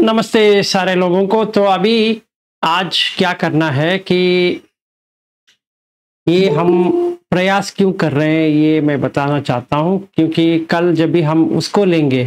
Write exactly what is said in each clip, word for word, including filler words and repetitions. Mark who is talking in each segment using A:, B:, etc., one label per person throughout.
A: नमस्ते सारे लोगों को। तो अभी आज क्या करना है कि ये हम प्रयास क्यों कर रहे हैं ये मैं बताना चाहता हूँ, क्योंकि कल जब भी हम उसको लेंगे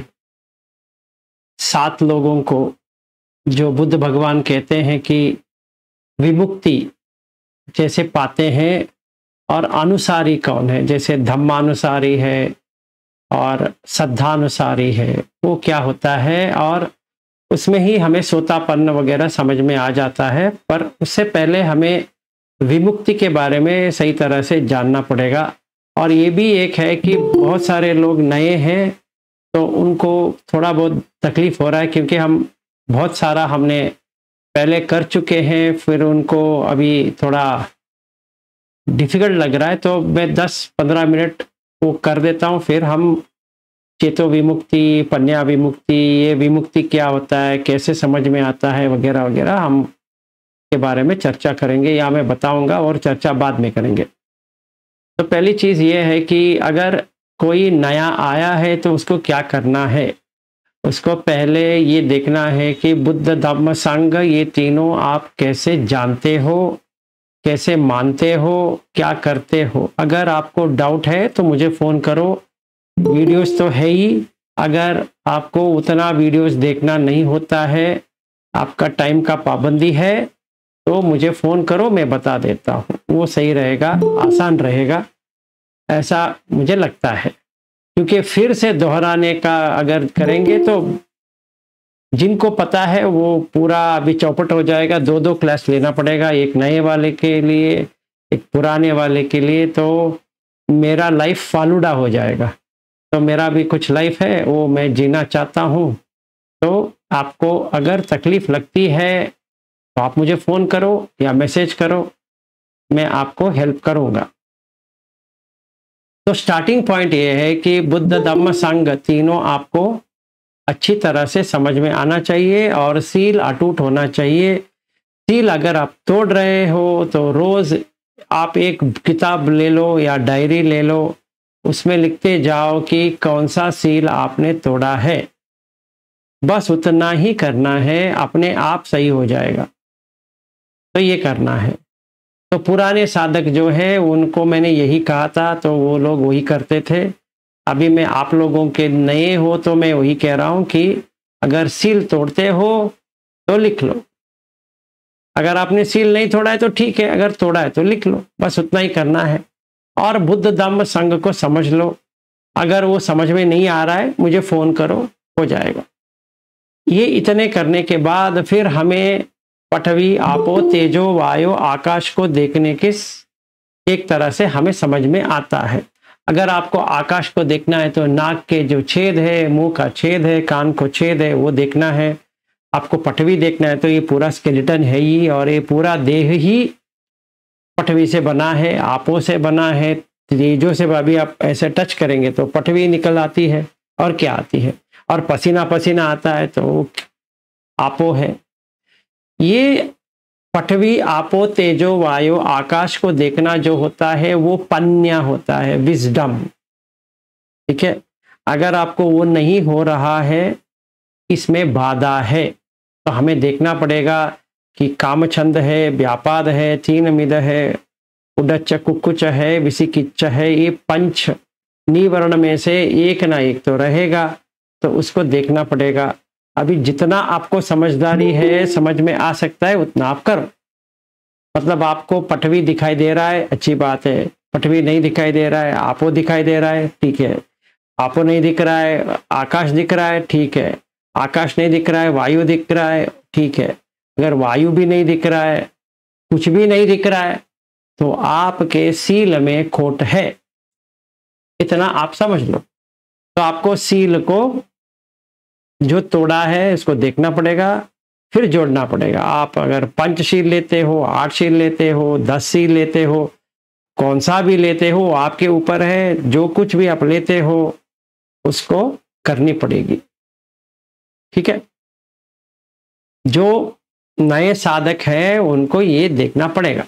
A: सात लोगों को जो बुद्ध भगवान कहते हैं कि विमुक्ति जैसे पाते हैं, और अनुसारी कौन है, जैसे धम्मानुसारी है और श्रद्धानुसारी है, वो क्या होता है, और उसमें ही हमें सोतापन्न वगैरह समझ में आ जाता है। पर उससे पहले हमें विमुक्ति के बारे में सही तरह से जानना पड़ेगा। और ये भी एक है कि बहुत सारे लोग नए हैं तो उनको थोड़ा बहुत तकलीफ हो रहा है, क्योंकि हम बहुत सारा हमने पहले कर चुके हैं, फिर उनको अभी थोड़ा डिफिकल्ट लग रहा है। तो मैं दस पंद्रह मिनट वो कर देता हूँ, फिर हम चेतो विमुक्ति, पन्या विमुक्ति, ये विमुक्ति क्या होता है, कैसे समझ में आता है वगैरह वगैरह हम के बारे में चर्चा करेंगे, या मैं बताऊंगा और चर्चा बाद में करेंगे। तो पहली चीज़ ये है कि अगर कोई नया आया है तो उसको क्या करना है। उसको पहले ये देखना है कि बुद्ध धम्म संघ ये तीनों आप कैसे जानते हो, कैसे मानते हो, क्या करते हो। अगर आपको डाउट है तो मुझे फ़ोन करो, वीडियोस तो है ही। अगर आपको उतना वीडियोस देखना नहीं होता है, आपका टाइम का पाबंदी है, तो मुझे फ़ोन करो, मैं बता देता हूँ, वो सही रहेगा, आसान रहेगा, ऐसा मुझे लगता है। क्योंकि फिर से दोहराने का अगर करेंगे तो जिनको पता है वो पूरा अभी चौपट हो जाएगा, दो दो क्लास लेना पड़ेगा, एक नए वाले के लिए, एक पुराने वाले के लिए, तो मेरा लाइफ फालूदा हो जाएगा। तो मेरा भी कुछ लाइफ है वो मैं जीना चाहता हूँ। तो आपको अगर तकलीफ़ लगती है तो आप मुझे फ़ोन करो या मैसेज करो, मैं आपको हेल्प करूँगा। तो स्टार्टिंग पॉइंट ये है कि बुद्ध धम्म संघ तीनों आपको अच्छी तरह से समझ में आना चाहिए और सील अटूट होना चाहिए। सील अगर आप तोड़ रहे हो तो रोज़ आप एक किताब ले लो या डायरी ले लो, उसमें लिखते जाओ कि कौन सा सील आपने तोड़ा है। बस उतना ही करना है, अपने आप सही हो जाएगा। तो ये करना है। तो पुराने साधक जो है उनको मैंने यही कहा था, तो वो लोग वही करते थे। अभी मैं आप लोगों के नए हो तो मैं वही कह रहा हूँ कि अगर सील तोड़ते हो तो लिख लो। अगर आपने सील नहीं तोड़ा है तो ठीक है, अगर तोड़ा है तो लिख लो, बस उतना ही करना है। और बुद्ध धम्म संघ को समझ लो। अगर वो समझ में नहीं आ रहा है मुझे फ़ोन करो, हो जाएगा। ये इतने करने के बाद फिर हमें पृथ्वी, आपो, तेजो, वायु, आकाश को देखने की एक तरह से हमें समझ में आता है। अगर आपको आकाश को देखना है तो नाक के जो छेद है, मुंह का छेद है, कान को छेद है, वो देखना है। आपको पृथ्वी देखना है तो ये पूरा स्केलेटन है ही, और ये पूरा देह ही पृथ्वी से बना है, आपो से बना है, तेजो से अभी आप ऐसे टच करेंगे तो पृथ्वी निकल आती है, और क्या आती है, और पसीना पसीना आता है तो आपो है। ये पृथ्वी, आपो, तेजो, वायु, आकाश को देखना जो होता है वो पन्या होता है, विजडम। ठीक है, अगर आपको वो नहीं हो रहा है, इसमें बाधा है, तो हमें देखना पड़ेगा कि कामछंद है, व्यापाद है, तीन मिद है, उडच्च कुक्कुच है, विसिकिच्च है, ये पंच निवर्ण में से एक ना एक तो रहेगा, तो उसको देखना पड़ेगा। अभी जितना आपको समझदारी है, समझ में आ सकता है, उतना आप करो। मतलब आपको पृथ्वी दिखाई दे रहा है, अच्छी बात है। पृथ्वी नहीं दिखाई दे रहा है, आपो दिखाई दे रहा है, ठीक है। आपो नहीं दिख रहा है, आकाश दिख रहा है, ठीक है। आकाश नहीं दिख रहा है, वायु दिख रहा है, ठीक है। अगर वायु भी नहीं दिख रहा है, कुछ भी नहीं दिख रहा है, तो आपके सील में खोट है, इतना आप समझ लो। तो आपको सील को जो तोड़ा है इसको देखना पड़ेगा, फिर जोड़ना पड़ेगा। आप अगर पंचशील लेते हो, आठ शील लेते हो, दस शील लेते हो, कौन सा भी लेते हो आपके ऊपर है। जो कुछ भी आप लेते हो उसको करनी पड़ेगी, ठीक है। जो नए साधक हैं उनको ये देखना पड़ेगा।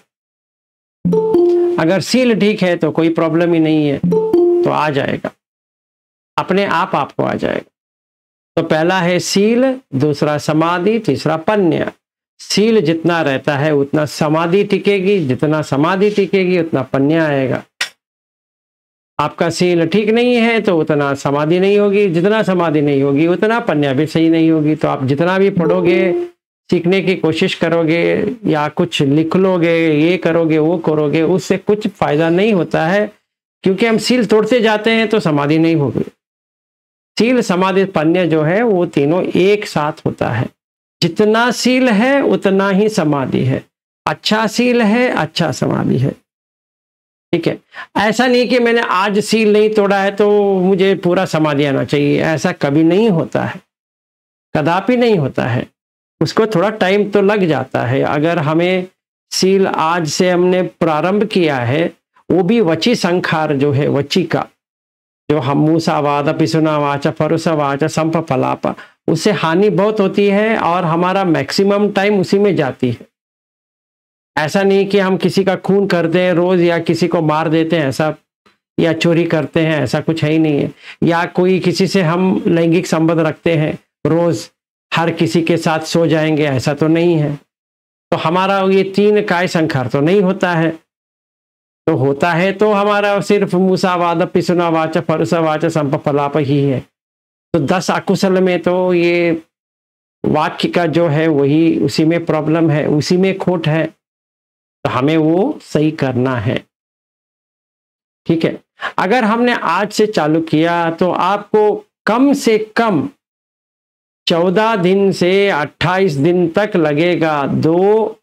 A: अगर सील ठीक है तो कोई प्रॉब्लम ही नहीं है, तो आ जाएगा, अपने आप आपको आ जाएगा। तो पहला है सील, दूसरा समाधि, तीसरा पन्या। सील जितना रहता है उतना समाधि टिकेगी, जितना समाधि टिकेगी उतना पन्या आएगा। आपका सील ठीक नहीं है तो उतना समाधि नहीं होगी, जितना समाधि नहीं होगी उतना पन्या भी सही नहीं होगी। तो आप जितना भी पढ़ोगे, सीखने की कोशिश करोगे या कुछ लिख लोगे, ये करोगे वो करोगे, उससे कुछ फायदा नहीं होता है, क्योंकि हम सील तोड़ते जाते हैं तो समाधि नहीं होगी। सील समाधि पन्या जो है वो तीनों एक साथ होता है। जितना सील है उतना ही समाधि है। अच्छा सील है, अच्छा समाधि है। ठीक है, ऐसा नहीं कि मैंने आज सील नहीं तोड़ा है तो मुझे पूरा समाधि आना चाहिए, ऐसा कभी नहीं होता है, कदापि नहीं होता है। उसको थोड़ा टाइम तो लग जाता है। अगर हमें सील आज से हमने प्रारंभ किया है, वो भी वची संखार जो है, वची का जो हम मूसा वाद पिसुना वाचा फरुसा वाचा संप फलापा, उससे हानि बहुत होती है और हमारा मैक्सिमम टाइम उसी में जाती है। ऐसा नहीं कि हम किसी का खून करते हैं रोज या किसी को मार देते हैं ऐसा, या चोरी करते हैं, ऐसा कुछ है ही नहीं है। या कोई किसी से हम लैंगिक संबंध रखते हैं रोज, हर किसी के साथ सो जाएंगे, ऐसा तो नहीं है। तो हमारा ये तीन काय संखार तो नहीं होता है। तो होता है तो हमारा सिर्फ मूसा वाद पिसुना वाचा फरुसा वाचा संप फलाप ही है। तो दस अकुशल में तो ये वाक्य का जो है वही, उसी में प्रॉब्लम है, उसी में खोट है। तो हमें वो सही करना है। ठीक है, अगर हमने आज से चालू किया तो आपको कम से कम चौदह दिन से अट्ठाईस दिन तक लगेगा। दो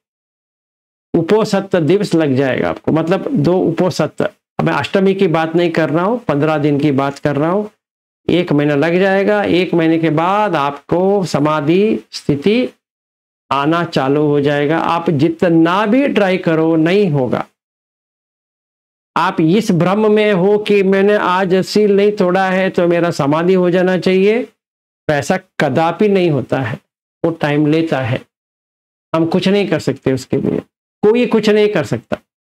A: उपोसत दिवस लग जाएगा आपको, मतलब दो उपोसत। अब मैं अष्टमी की बात नहीं कर रहा हूं, पंद्रह दिन की बात कर रहा हूं। एक महीना लग जाएगा। एक महीने के बाद आपको समाधि स्थिति आना चालू हो जाएगा। आप जितना भी ट्राई करो नहीं होगा। आप इस भ्रम में हो कि मैंने आज सील नहीं तोड़ा है तो मेरा समाधि हो जाना चाहिए, तो ऐसा कदापि नहीं होता है। वो टाइम लेता है, हम कुछ नहीं कर सकते उसके लिए, कोई कुछ नहीं कर सकता।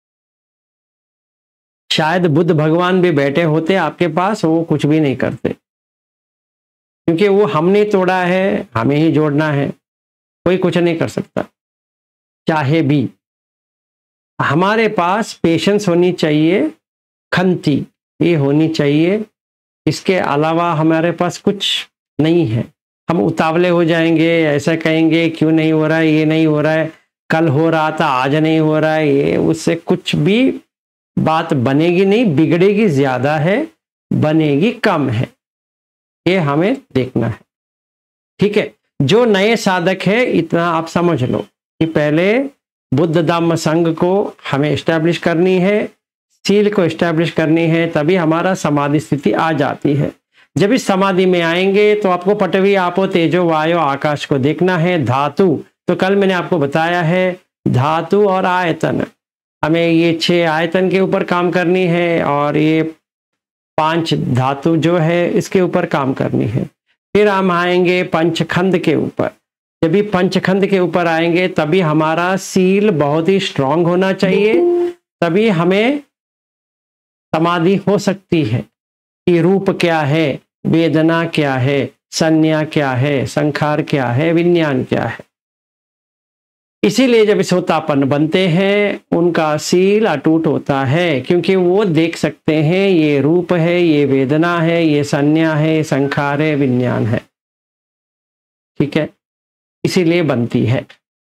A: शायद बुद्ध भगवान भी बैठे होते आपके पास, वो कुछ भी नहीं करते, क्योंकि वो हमने तोड़ा है, हमें ही जोड़ना है। कोई कुछ नहीं कर सकता। चाहे भी हमारे पास पेशेंस होनी चाहिए, खंती ये होनी चाहिए। इसके अलावा हमारे पास कुछ नहीं है। हम उतावले हो जाएंगे, ऐसा कहेंगे क्यों नहीं हो रहा है, ये नहीं हो रहा है, कल हो रहा था आज नहीं हो रहा है, ये उससे कुछ भी बात बनेगी नहीं, बिगड़ेगी ज्यादा है, बनेगी कम है। ये हमें देखना है। ठीक है, जो नए साधक है इतना आप समझ लो कि पहले बुद्ध धम्म संघ को हमें एस्टैब्लिश करनी है, सील को एस्टैब्लिश करनी है, तभी हमारा समाधि स्थिति आ जाती है। जब इस समाधि में आएंगे तो आपको पटवी आपो तेजो वायु आकाश को देखना है। धातु तो कल मैंने आपको बताया है, धातु और आयतन, हमें ये छह आयतन के ऊपर काम करनी है और ये पांच धातु जो है इसके ऊपर काम करनी है। फिर हम आएंगे पंचखंड के ऊपर। जब भी पंचखंड के ऊपर आएंगे तभी हमारा सील बहुत ही स्ट्रांग होना चाहिए, तभी हमें समाधि हो सकती है। कि रूप क्या है, वेदना क्या है, संज्ञा क्या है, संखार क्या है, विज्ञान क्या है। इसीलिए जब सोतापन बनते हैं उनका सील अटूट होता है, क्योंकि वो देख सकते हैं ये रूप है, ये वेदना है, ये संज्ञा है, संखार है, विज्ञान है। ठीक है, इसीलिए बनती है।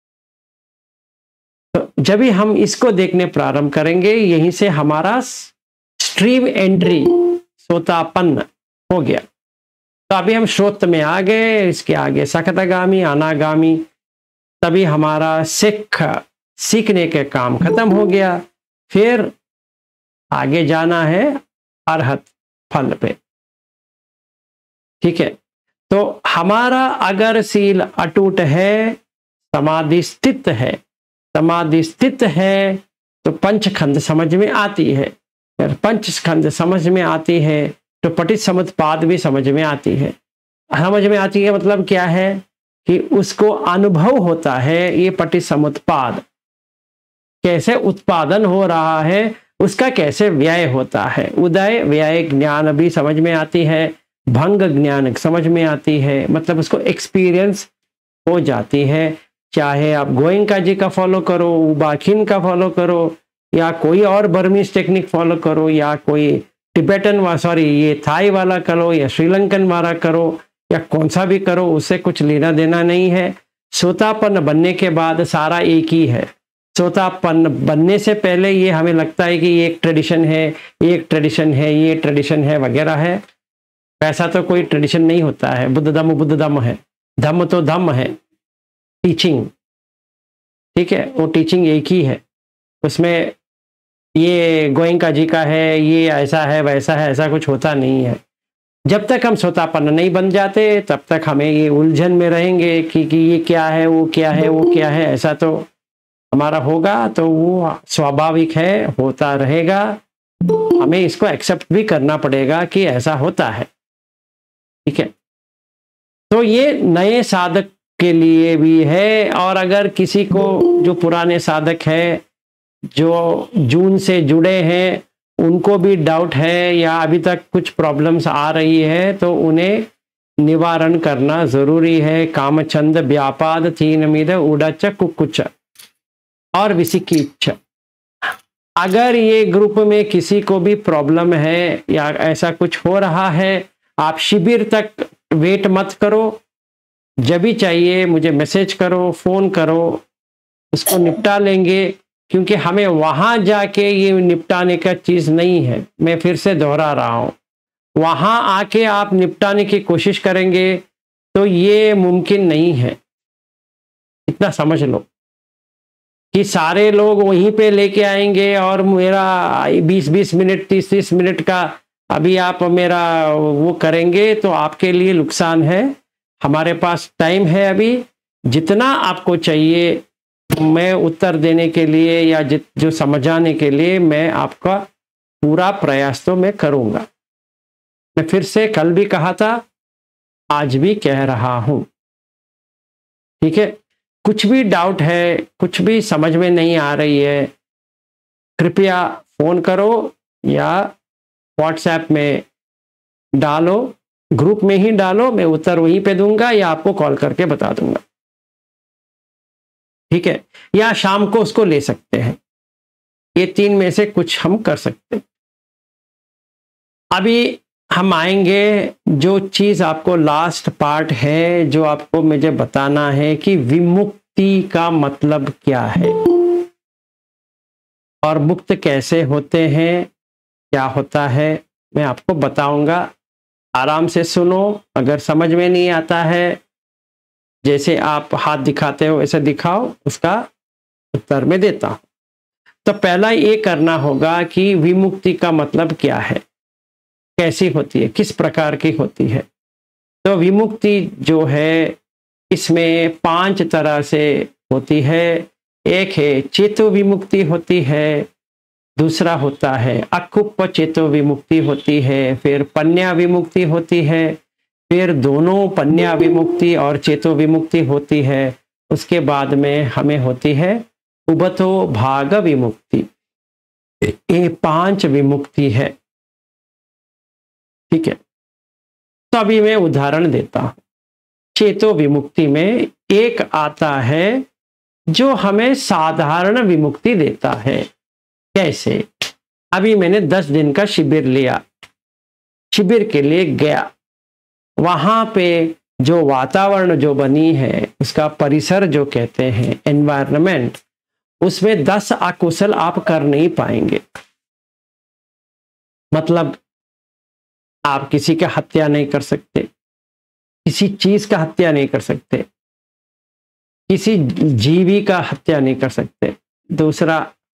A: तो जब भी हम इसको देखने प्रारंभ करेंगे, यहीं से हमारा स्ट्रीम एंट्री सोतापन्न हो गया। तो अभी हम श्रोत में आ गए, इसके आगे सकतगामी, अनागामी, तभी हमारा सिख सीखने के काम खत्म हो गया। फिर आगे जाना है अरहत फल पे। ठीक है, तो हमारा अगर सील अटूट है, समाधि स्थित है, समाधि स्थित है तो पंचखंड समझ में आती है। फिर पंचखंड समझ में आती है तो पटिसमुत्पाद भी समझ में आती है। समझ में आती है मतलब क्या है कि उसको अनुभव होता है ये पटिसमुत्पाद कैसे उत्पादन हो रहा है, उसका कैसे व्यय होता है। उदय व्यय ज्ञान भी समझ में आती है, भंग ज्ञान समझ में आती है, मतलब उसको एक्सपीरियंस हो जाती है। चाहे आप गोयंका जी का फॉलो करो, उबाखिन का फॉलो करो, या कोई और बर्मीज टेक्निक फॉलो करो, या कोई टिबेटन वा सॉरी ये थाई वाला करो, या श्रीलंकन वाला करो, या कौन सा भी करो, उससे कुछ लेना देना नहीं है। सोतापन्न बनने के बाद सारा एक ही है। सोतापन्न बनने से पहले ये हमें लगता है कि ये एक ट्रेडिशन है, ये एक ट्रेडिशन है, ये ट्रेडिशन है वगैरह है। वैसा तो कोई ट्रेडिशन नहीं होता है। बुद्ध धम्म बुद्ध धम्म है, धम्म तो धम्म है, टीचिंग, ठीक है, वो टीचिंग एक ही है। उसमें ये गोयंका जी का है, ये ऐसा है वैसा है, ऐसा कुछ होता नहीं है। जब तक हम सोतापन्न नहीं बन जाते तब तक हमें ये उलझन में रहेंगे कि, कि ये क्या है, वो क्या है, वो क्या है। ऐसा तो हमारा होगा तो वो स्वाभाविक है, होता रहेगा। हमें इसको एक्सेप्ट भी करना पड़ेगा कि ऐसा होता है, ठीक है। तो ये नए साधक के लिए भी है, और अगर किसी को जो पुराने साधक है, जो जून से जुड़े हैं, उनको भी डाउट है या अभी तक कुछ प्रॉब्लम्स आ रही है, तो उन्हें निवारण करना जरूरी है। कामचंद व्यापाद तीन मिद उड़च कुकुच और विसिकिच्छ। अगर ये ग्रुप में किसी को भी प्रॉब्लम है या ऐसा कुछ हो रहा है, आप शिविर तक वेट मत करो। जब भी चाहिए मुझे मैसेज करो, फोन करो, उसको निपटा लेंगे। क्योंकि हमें वहां जाके ये निपटाने का चीज नहीं है। मैं फिर से दोहरा रहा हूं, वहां आके आप निपटाने की कोशिश करेंगे तो ये मुमकिन नहीं है। इतना समझ लो कि सारे लोग वहीं पे लेके आएंगे और मेरा बीस बीस मिनट तीस तीस मिनट का अभी आप मेरा वो करेंगे तो आपके लिए नुकसान है। हमारे पास टाइम है अभी, जितना आपको चाहिए मैं उत्तर देने के लिए या जित जो समझाने के लिए मैं आपका पूरा प्रयास तो मैं करूंगा। मैं फिर से कल भी कहा था, आज भी कह रहा हूं, ठीक है। कुछ भी डाउट है, कुछ भी समझ में नहीं आ रही है, कृपया फोन करो या व्हाट्सएप में डालो, ग्रुप में ही डालो, मैं उत्तर वहीं पे दूंगा या आपको कॉल करके बता दूंगा, ठीक है। या शाम को उसको ले सकते हैं। ये तीन में से कुछ हम कर सकते हैं। अभी हम आएंगे जो चीज आपको लास्ट पार्ट है, जो आपको मुझे बताना है कि विमुक्ति का मतलब क्या है और मुक्त कैसे होते हैं, क्या होता है, मैं आपको बताऊंगा। आराम से सुनो। अगर समझ में नहीं आता है, जैसे आप हाथ दिखाते हो ऐसे दिखाओ, उसका उत्तर में देता हूं। तो पहला ये करना होगा कि विमुक्ति का मतलब क्या है, कैसी होती है, किस प्रकार की होती है। तो विमुक्ति जो है इसमें पांच तरह से होती है। एक है चेतो विमुक्ति होती है, दूसरा होता है अकुप चेतो विमुक्ति होती है, फिर पन्या विमुक्ति होती है, फिर दोनों पन्या विमुक्ति और चेतो विमुक्ति होती है। उसके बाद में हमें होती है उबतो भाग विमुक्ति। ये पांच विमुक्ति है, ठीक है। तो अभी मैं उदाहरण देता हूं। चेतो विमुक्ति में एक आता है जो हमें साधारण विमुक्ति देता है। कैसे? अभी मैंने दस दिन का शिविर लिया, शिविर के लिए गया, वहां पे जो वातावरण जो बनी है, उसका परिसर जो कहते हैं एनवायरनमेंट, उसमें दस अकुशल आप कर नहीं पाएंगे। मतलब आप किसी का हत्या नहीं कर सकते, किसी चीज का हत्या नहीं कर सकते, किसी जीवी का हत्या नहीं कर सकते। दूसरा,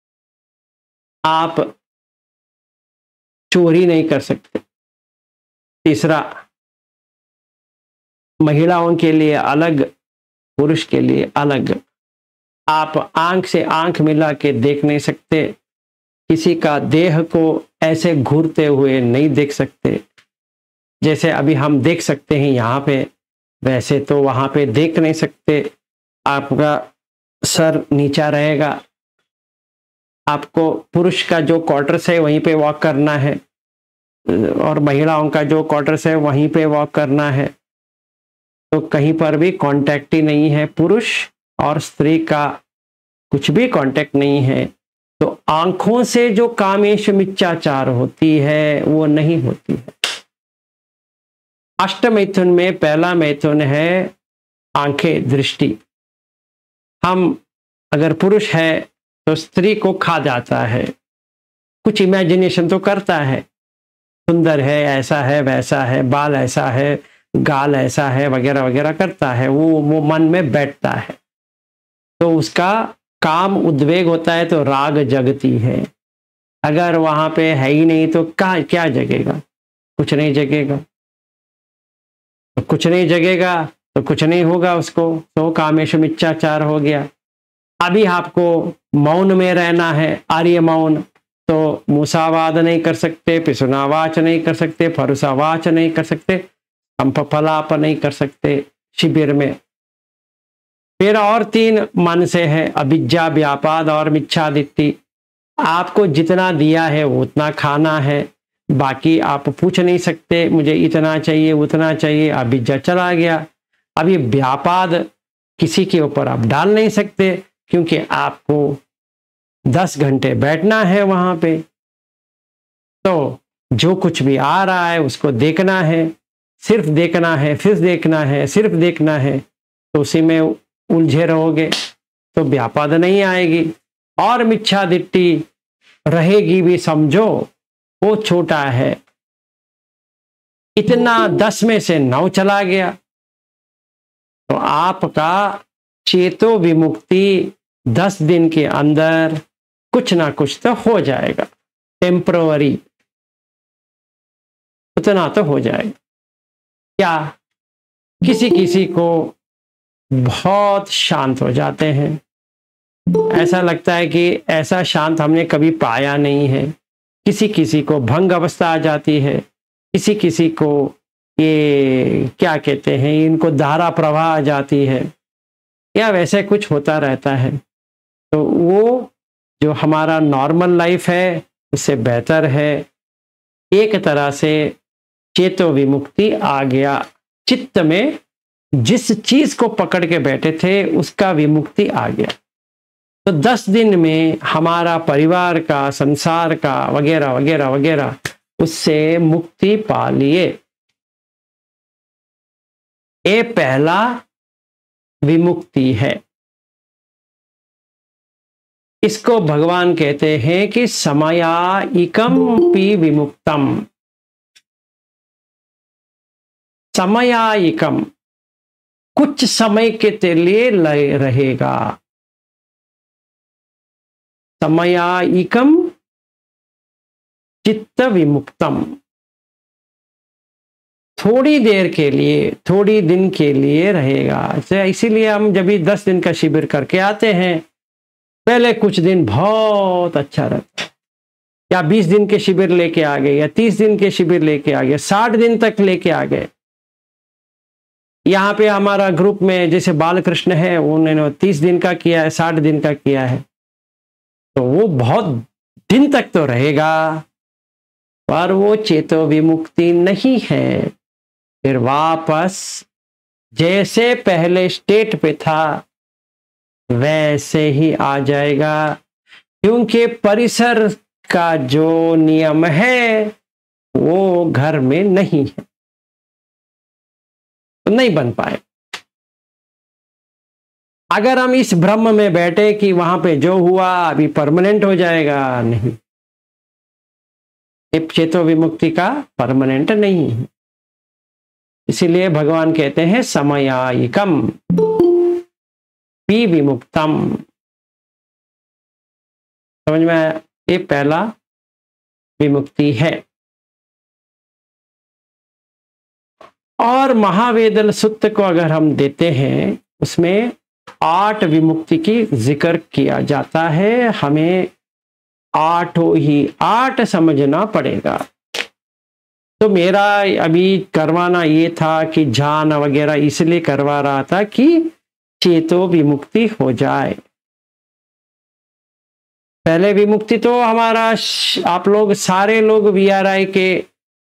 A: आप चोरी नहीं कर सकते। तीसरा, महिलाओं के लिए अलग, पुरुष के लिए अलग। आप आंख से आंख मिला के देख नहीं सकते, किसी का देह को ऐसे घूरते हुए नहीं देख सकते। जैसे अभी हम देख सकते हैं यहाँ पे, वैसे तो वहां पे देख नहीं सकते। आपका सर नीचा रहेगा, आपको पुरुष का जो क्वार्टर्स है वहीं पे वॉक करना है, और महिलाओं का जो क्वार्टर्स है वहीं पे वॉक करना है, तो कहीं पर भी कांटेक्ट ही नहीं है, पुरुष और स्त्री का कुछ भी कांटेक्ट नहीं है, तो आंखों से जो कामेश मिथ्याचार होती है वो नहीं होती है। अष्ट मैथुन में पहला मैथुन है आंखें, दृष्टि। हम अगर पुरुष है तो स्त्री को खा जाता है, कुछ इमेजिनेशन तो करता है, सुंदर है, ऐसा है, वैसा है, बाल ऐसा है, गाल ऐसा है, वगैरह वगैरह करता है, वो वो मन में बैठता है, तो उसका काम उद्वेग होता है, तो राग जगती है। अगर वहां पे है ही नहीं तो क्या क्या जगेगा? कुछ नहीं जगेगा। तो कुछ नहीं जगेगा तो कुछ नहीं होगा उसको, तो कामेश मिथ्याचार हो गया। अभी आपको मौन में रहना है, आर्य मौन, तो मूसावाद नहीं कर सकते, पिसुनावाच नहीं कर सकते, फरुसावाच नहीं कर सकते, संपफलाप नहीं कर सकते शिविर में। फिर और तीन मन से है, अविद्या, व्यापाद और मिच्छादित्ति। आपको जितना दिया है वो उतना खाना है, बाकी आप पूछ नहीं सकते मुझे इतना चाहिए उतना चाहिए, अविद्या चला गया। अभी व्यापाद किसी के ऊपर आप डाल नहीं सकते, क्योंकि आपको दस घंटे बैठना है वहां पे, तो जो कुछ भी आ रहा है उसको देखना है, सिर्फ देखना है, फिर देखना है, सिर्फ देखना है, तो उसी में उलझे रहोगे तो व्यापाद नहीं आएगी। और मिच्छादित्ति रहेगी भी, समझो वो छोटा है, इतना दस में से नौ चला गया, तो आपका चेतो विमुक्ति दस दिन के अंदर कुछ ना कुछ तो हो जाएगा, टेम्पररी उतना तो हो जाएगा। क्या किसी किसी को बहुत शांत हो जाते हैं, ऐसा लगता है कि ऐसा शांत हमने कभी पाया नहीं है। किसी किसी को भंग अवस्था आ जाती है, किसी किसी को ये क्या कहते हैं, इनको धारा प्रवाह आ जाती है, या वैसे कुछ होता रहता है। तो वो जो हमारा नॉर्मल लाइफ है उससे बेहतर है। एक तरह से चेतो विमुक्ति आ गया, चित्त में जिस चीज को पकड़ के बैठे थे उसका विमुक्ति आ गया। तो दस दिन में हमारा परिवार का, संसार का, वगैरह वगैरह वगैरह, उससे मुक्ति पा लिए। ये पहला विमुक्ति है। इसको भगवान कहते हैं कि समयाइकम पि विमुक्तम। समयाइकम, कुछ समय के लिए रहेगा। समयाइकम चित्त विमुक्तम, थोड़ी देर के लिए, थोड़ी दिन के लिए रहेगा। इसीलिए हम जब भी दस दिन का शिविर करके आते हैं, पहले कुछ दिन बहुत अच्छा रहता है, या बीस दिन के शिविर लेके आ गए, या तीस दिन के शिविर लेके आ गए, साठ दिन तक लेके आ गए। यहाँ पे हमारा ग्रुप में जैसे बालकृष्ण है, उन्होंने तीस दिन का किया है, साठ दिन का किया है, तो वो बहुत दिन तक तो रहेगा, पर वो चेतो विमुक्ति नहीं है। फिर वापस जैसे पहले स्टेट पे था वैसे ही आ जाएगा, क्योंकि परिसर का जो नियम है वो घर में नहीं है, तो नहीं बन पाए। अगर हम इस भ्रम में बैठे कि वहां पे जो हुआ अभी परमानेंट हो जाएगा, नहीं, चेतो विमुक्ति का परमानेंट नहीं है। इसीलिए भगवान कहते हैं समयाइकम पि विमुक्तम। समझ में आया? ये पहला विमुक्ति है। और महावेदल सुत्त को अगर हम देते हैं, उसमें आठ विमुक्ति की जिक्र किया जाता है। हमें आठों ही आठ समझना पड़ेगा। तो मेरा अभी करवाना ये था कि ध्यान वगैरह इसलिए करवा रहा था कि चेतो विमुक्ति हो जाए। पहले विमुक्ति तो हमारा आप लोग सारे लोग वी आर आई के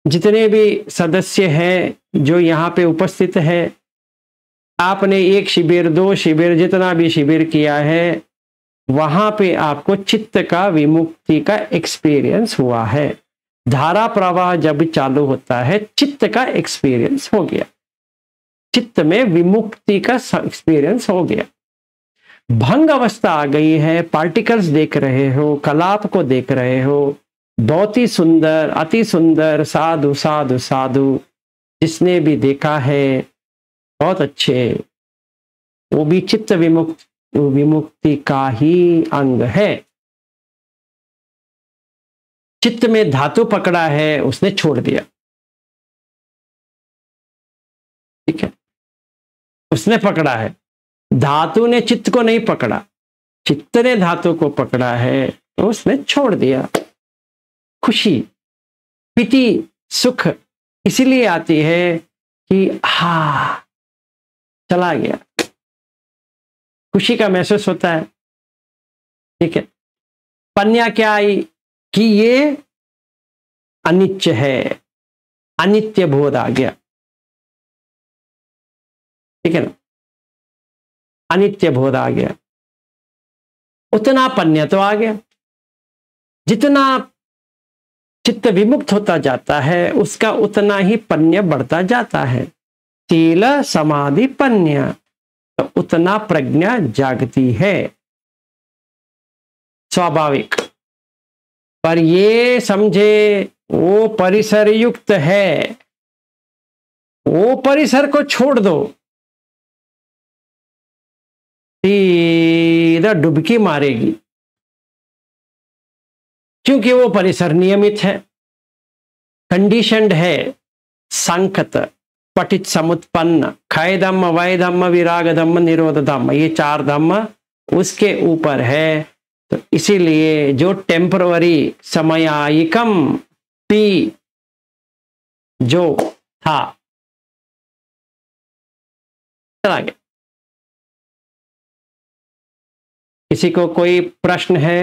A: जितने भी सदस्य हैं जो यहाँ पे उपस्थित है, आपने एक शिविर, दो शिविर, जितना भी शिविर किया है, वहां पे आपको चित्त का विमुक्ति का एक्सपीरियंस हुआ है। धारा प्रवाह जब चालू होता है, चित्त का एक्सपीरियंस हो गया, चित्त में विमुक्ति का एक्सपीरियंस हो गया। भंग अवस्था आ गई है, पार्टिकल्स देख रहे हो, कलाप को देख रहे हो, बहुत ही सुंदर, अति सुंदर, साधु साधु साधु, जिसने भी देखा है बहुत अच्छे, वो भी चित्त विमुक्त विमुक्ति का ही अंग है। चित्त में धातु पकड़ा है, उसने छोड़ दिया, ठीक है, उसने पकड़ा है, धातु ने चित्त को नहीं पकड़ा, चित्त ने धातु को पकड़ा है, तो उसने छोड़ दिया। खुशी, प्रीति, सुख इसीलिए आती है कि हा चला गया, खुशी का महसूस होता है, ठीक है। पन्या क्या आई कि ये अनित्य है, अनित्य बोध आ गया, ठीक है ना, अनित्य बोध आ गया, उतना पन्या तो आ गया। जितना चित्त विमुक्त होता जाता है, उसका उतना ही पन्य बढ़ता जाता है। शील समाधि पन्य, तो उतना प्रज्ञा जागती है, स्वाभाविक। पर ये समझे वो परिसर युक्त है, वो परिसर को छोड़ दो, सीधा डुबकी मारेगी, क्योंकि वो परिसर नियमित है, कंडीशनड है, संकत, पठित, समुत्पन्न, क्षय धम्म, वय धम्म, विराग धम्म, निरोध धम्म, ये चार धम्म उसके ऊपर है। तो इसीलिए जो टेम्पररी समयायिकम पी जो था, चला गया। किसी को कोई प्रश्न है?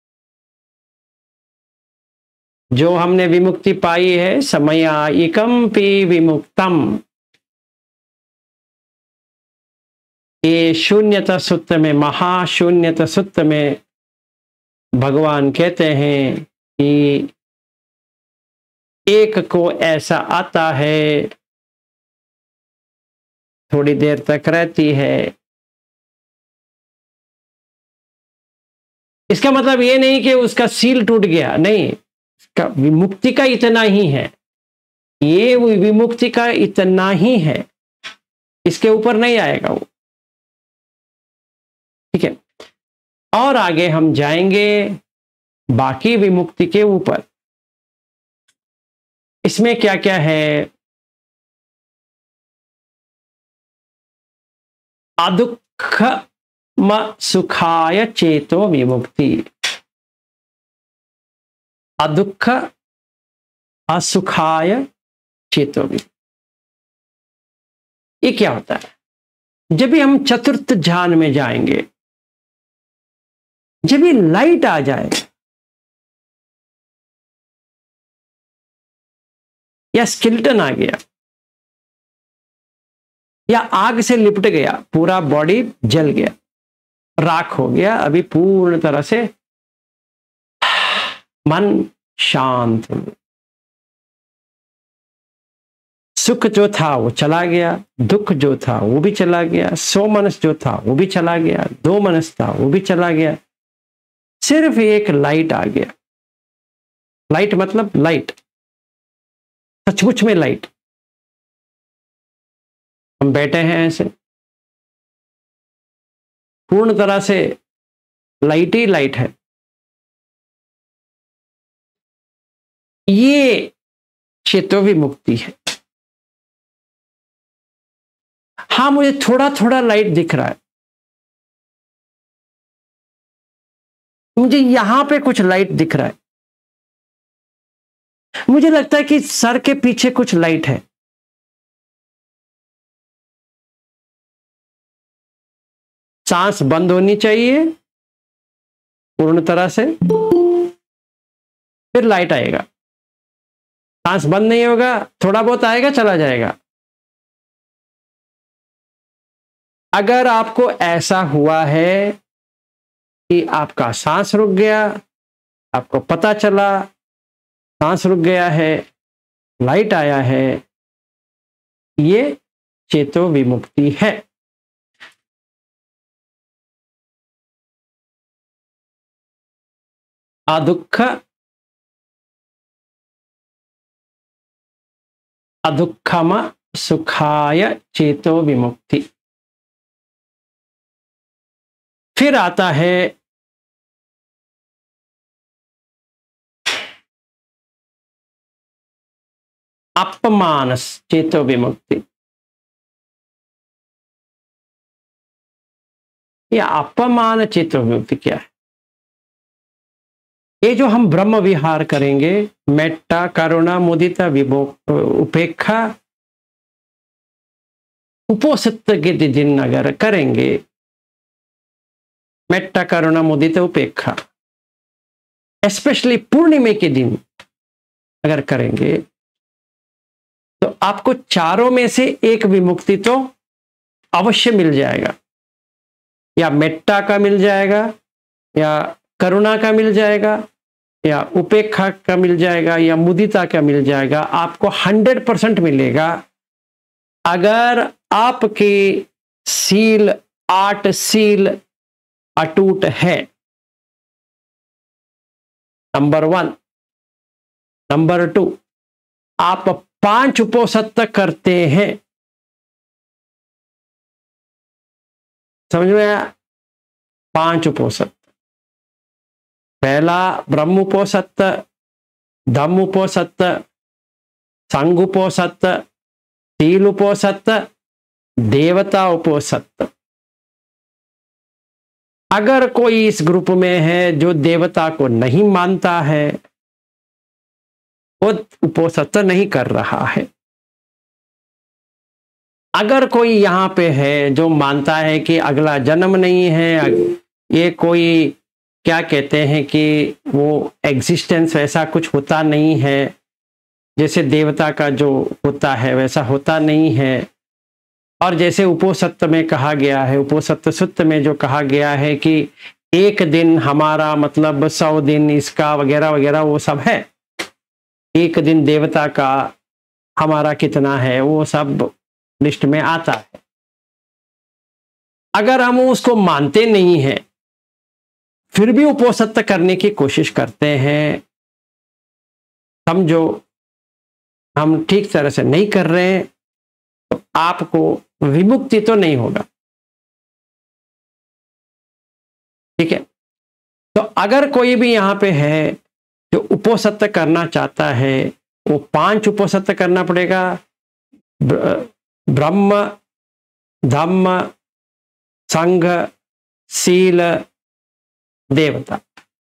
A: जो हमने विमुक्ति पाई है, समयायिकम पी विमुक्तम, ये शून्यता सूत्र में, महाशून्यता सूत्र में भगवान कहते हैं कि एक को ऐसा आता है, थोड़ी देर तक रहती है। इसका मतलब ये नहीं कि उसका सील टूट गया, नहीं, इसका विमुक्ति का इतना ही है, ये विमुक्ति का इतना ही है, इसके ऊपर नहीं आएगा वो, ठीक है। और आगे हम जाएंगे बाकी विमुक्ति के ऊपर। इसमें क्या क्या है? अदुख म सुखाय चेतो विमुक्ति, अदुख असुखाय चेतो विमुक्ति। ये क्या होता है? जब भी हम चतुर्थ ध्यान में जाएंगे, जब भी लाइट आ जाए या स्केलेटन आ गया या आग से लिपट गया, पूरा बॉडी जल गया, राख हो गया, अभी पूर्ण तरह से मन शांत हो गया, सुख जो था वो चला गया, दुख जो था वो भी चला गया, सो मनस जो था वो भी चला गया, दो मनस था वो भी चला गया, सिर्फ एक लाइट आ गया। लाइट मतलब लाइट, सचमुच में लाइट। हम बैठे हैं ऐसे, पूर्ण तरह से लाइट ही लाइट है। ये चेतो विमुक्ति है। हाँ, मुझे थोड़ा थोड़ा लाइट दिख रहा है, मुझे यहां पे कुछ लाइट दिख रहा है, मुझे लगता है कि सर के पीछे कुछ लाइट है। सांस बंद होनी चाहिए पूर्ण तरह से, फिर लाइट आएगा। सांस बंद नहीं होगा, थोड़ा बहुत आएगा चला जाएगा। अगर आपको ऐसा हुआ है कि आपका सांस रुक गया, आपको पता चला सांस रुक गया है, लाइट आया है, ये चेतो विमुक्ति है। अदुःख अदुःखम सुखाय चेतो विमुक्ति। फिर आता है अपमानस चेतो विमुक्ति। या अपमान चेतो विमुक्ति क्या है? ये जो हम ब्रह्म विहार करेंगे, मेट्टा करुणा मुदिता विभो उपेक्षा, उपोषित के दिन अगर करेंगे, मेट्टा करुणा मुदिता उपेक्षा, स्पेशली पूर्णिमा के दिन अगर करेंगे तो आपको चारों में से एक विमुक्ति तो अवश्य मिल जाएगा। या मेट्टा का मिल जाएगा, या करुणा का मिल जाएगा, या उपेक्षा का मिल जाएगा, या मुदिता का मिल जाएगा। आपको हंड्रेड परसेंट मिलेगा अगर आपकी सील, आठ सील अटूट है। Number one. नंबर टू, आप पांच उपोषित करते हैं। समझ में आया? पांच उपोषित। पहला ब्रह्म उपोषित, धम्म उपोषित, संघ उपोषित, शील उपोषित, देवता उपोषित। अगर कोई इस ग्रुप में है जो देवता को नहीं मानता है, वो उपोषित नहीं कर रहा है। अगर कोई यहां पे है जो मानता है कि अगला जन्म नहीं है, ये कोई क्या कहते हैं कि वो एग्जिस्टेंस वैसा कुछ होता नहीं है, जैसे देवता का जो होता है वैसा होता नहीं है, और जैसे उपोषित में कहा गया है, उपोषित सूत्र में जो कहा गया है कि एक दिन हमारा मतलब सौ दिन इसका वगैरह वगैरह वो सब है। एक दिन देवता का हमारा कितना है वो सब लिस्ट में आता है। अगर हम उसको मानते नहीं हैं फिर भी उपोषित करने की कोशिश करते हैं, समझो हम ठीक तरह से नहीं कर रहे हैं, तो आपको विमुक्ति तो नहीं होगा। ठीक है? तो अगर कोई भी यहां पे है जो उपोषित करना चाहता है, वो पांच उपोषित करना पड़ेगा। ब्रह्म, धम्म, संघ, शील, देवता।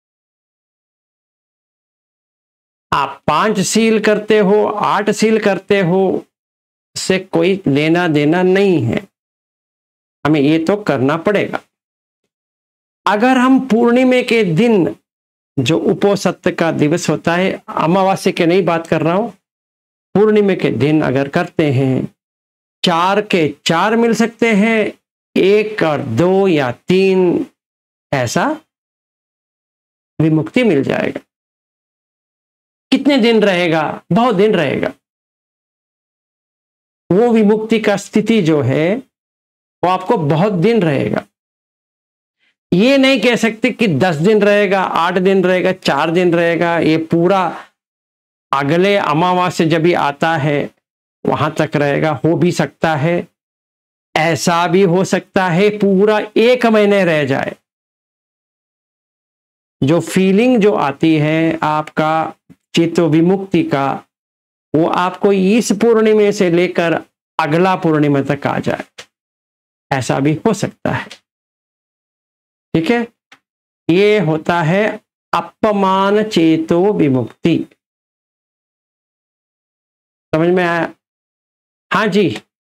A: आप पांच सील करते हो, आठ सील करते हो, से कोई लेना देना नहीं है, हमें ये तो करना पड़ेगा। अगर हम पूर्णिमा के दिन जो उपोषित का दिवस होता है, अमावास्या के नहीं बात कर रहा हूं, पूर्णिमा के दिन अगर करते हैं, चार के चार मिल सकते हैं, एक और दो या तीन, ऐसा विमुक्ति मिल जाएगा। कितने दिन रहेगा? बहुत दिन रहेगा। वो विमुक्ति का स्थिति जो है वो आपको बहुत दिन रहेगा। ये नहीं कह सकते कि दस दिन रहेगा, आठ दिन रहेगा, चार दिन रहेगा। ये पूरा अगले अमावस्या जब भी आता है वहां तक रहेगा। हो भी सकता है, ऐसा भी हो सकता है पूरा एक महीने रह जाए। जो फीलिंग जो आती है आपका चेतो विमुक्ति का, वो आपको इस पूर्णिमा से लेकर अगला पूर्णिमा तक आ जाए, ऐसा भी हो सकता है। ठीक है? ये होता है अपमान चेतो विमुक्ति। समझ में आया? हाँ जी,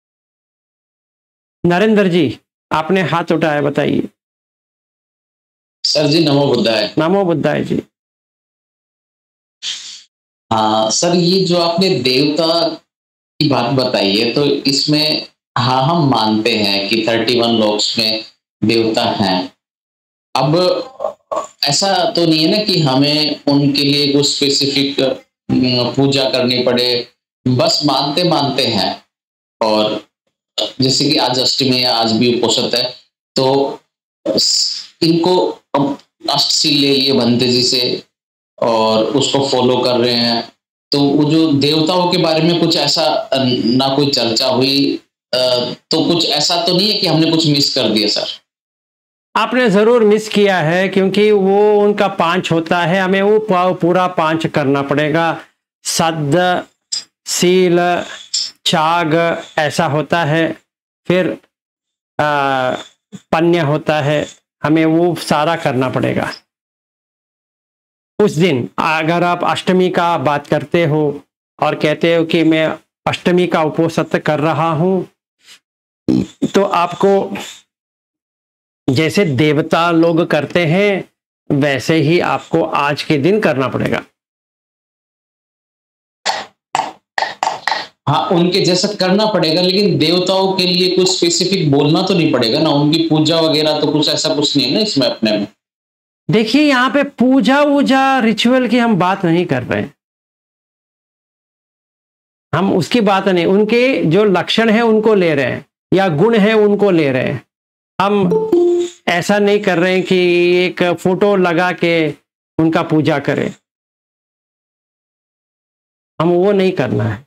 A: नरेंद्र जी आपने हाथ उठाया, बताइए।
B: सर जी नमो बुद्धाय।
A: नमो बुद्धाय जी।
B: हाँ सर, ये जो आपने देवता की बात बताई है, तो इसमें हाँ, हम मानते हैं कि इकतीस लॉक्स में देवता हैं। अब अ, ऐसा तो नहीं है ना कि हमें उनके लिए कुछ स्पेसिफिक उम, पूजा करनी पड़े, बस मानते-मानते हैं। और अ, जैसे कि आज अष्टमी है, आज भी उपोषित है, तो अस इनको अब अष्टसिल ले लिए भंते जी से और उसको फ़ॉलो कर रहे हैं। तो वो जो देवताओं के बारे में कुछ ऐसा अ, ना कोई चर्चा हुई, अ, तो कुछ ऐसा तो नहीं है कि हमने कुछ मिस कर दिया सर?
A: आपने ज़रूर मिस किया है, क्योंकि वो उनका पाँच होता है, हमें वो प पूरा पाँच करना पड़ेगा। सद्द, सील, चाग ऐसा होता है, फिर अ, पन्य होता है, हमें वो सारा करना पड़ेगा। उस दिन अगर आप अष्टमी का बात करते हो और कहते हो कि मैं अष्टमी का उपोषित कर रहा हूँ, तो आपको जैसे देवता लोग करते हैं वैसे ही आपको आज के दिन करना पड़ेगा।
B: हाँ, उनके जैसा करना पड़ेगा, लेकिन देवताओं के लिए कुछ स्पेसिफिक बोलना तो नहीं पड़ेगा ना, उनकी पूजा वगैरह तो कुछ ऐसा कुछ नहीं है ना इसमें अपने में?
A: देखिए, यहाँ पे पूजा-वूजा रिचुअल की हम बात नहीं कर रहे हैं। हम उसकी बात नहीं, उनके जो लक्षण है उनको ले रहे हैं या गुण है उनको ले रहे हैं। हम ऐसा नहीं कर रहे हैं कि एक फोटो लगा के उनका पूजा करें। हम वो नहीं करना है।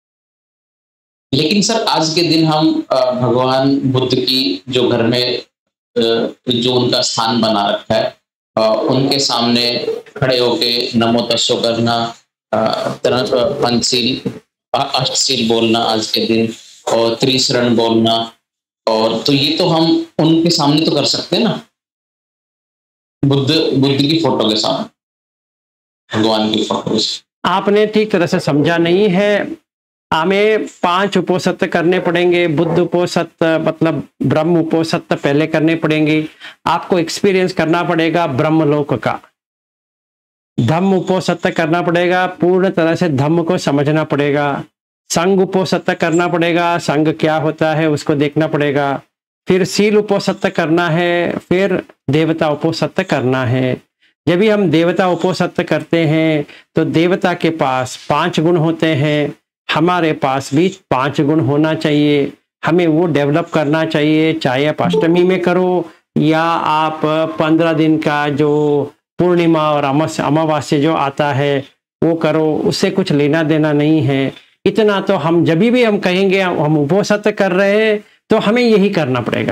B: लेकिन सर, आज के दिन हम अ, भगवान बुद्ध की जो घर में अ, जो उनका स्थान बना रखा है, अ, उनके सामने खड़े होके नमो तस्सो करना, अ, तरह पंचशील, अ, अष्टशील बोलना आज के दिन, और त्रिशरण बोलना, और तो ये तो हम उनके सामने तो कर सकते हैं ना, बुद्ध बुद्ध की फोटो के सामने, भगवान की फोटो के सामने।
A: आपने ठीक तरह से समझा नहीं है। हमें पांच उपोषित करने पड़ेंगे। बुद्ध उपोषित मतलब ब्रह्म उपोषित पहले करने पड़ेंगे। आपको एक्सपीरियंस करना पड़ेगा ब्रह्मलोक का। धम्म उपोषित करना पड़ेगा, पूर्ण तरह से धम्म को समझना पड़ेगा। संघ उपोषित करना पड़ेगा, संघ क्या होता है उसको देखना पड़ेगा। फिर सील उपोषित करना है, फिर देवता उपोषित करना है। जब भी हम देवता उपोषित करते हैं तो देवता के पास पांच गुण होते हैं, हमारे पास भी पांच गुण होना चाहिए। हमें वो डेवलप करना चाहिए, चाहे आप अष्टमी में करो या आप पंद्रह दिन का जो पूर्णिमा और अमावस अमावास्या जो आता है वो करो, उससे कुछ लेना देना नहीं है। इतना तो हम जब भी हम कहेंगे हम उपोषित कर रहे हैं तो हमें यही करना पड़ेगा।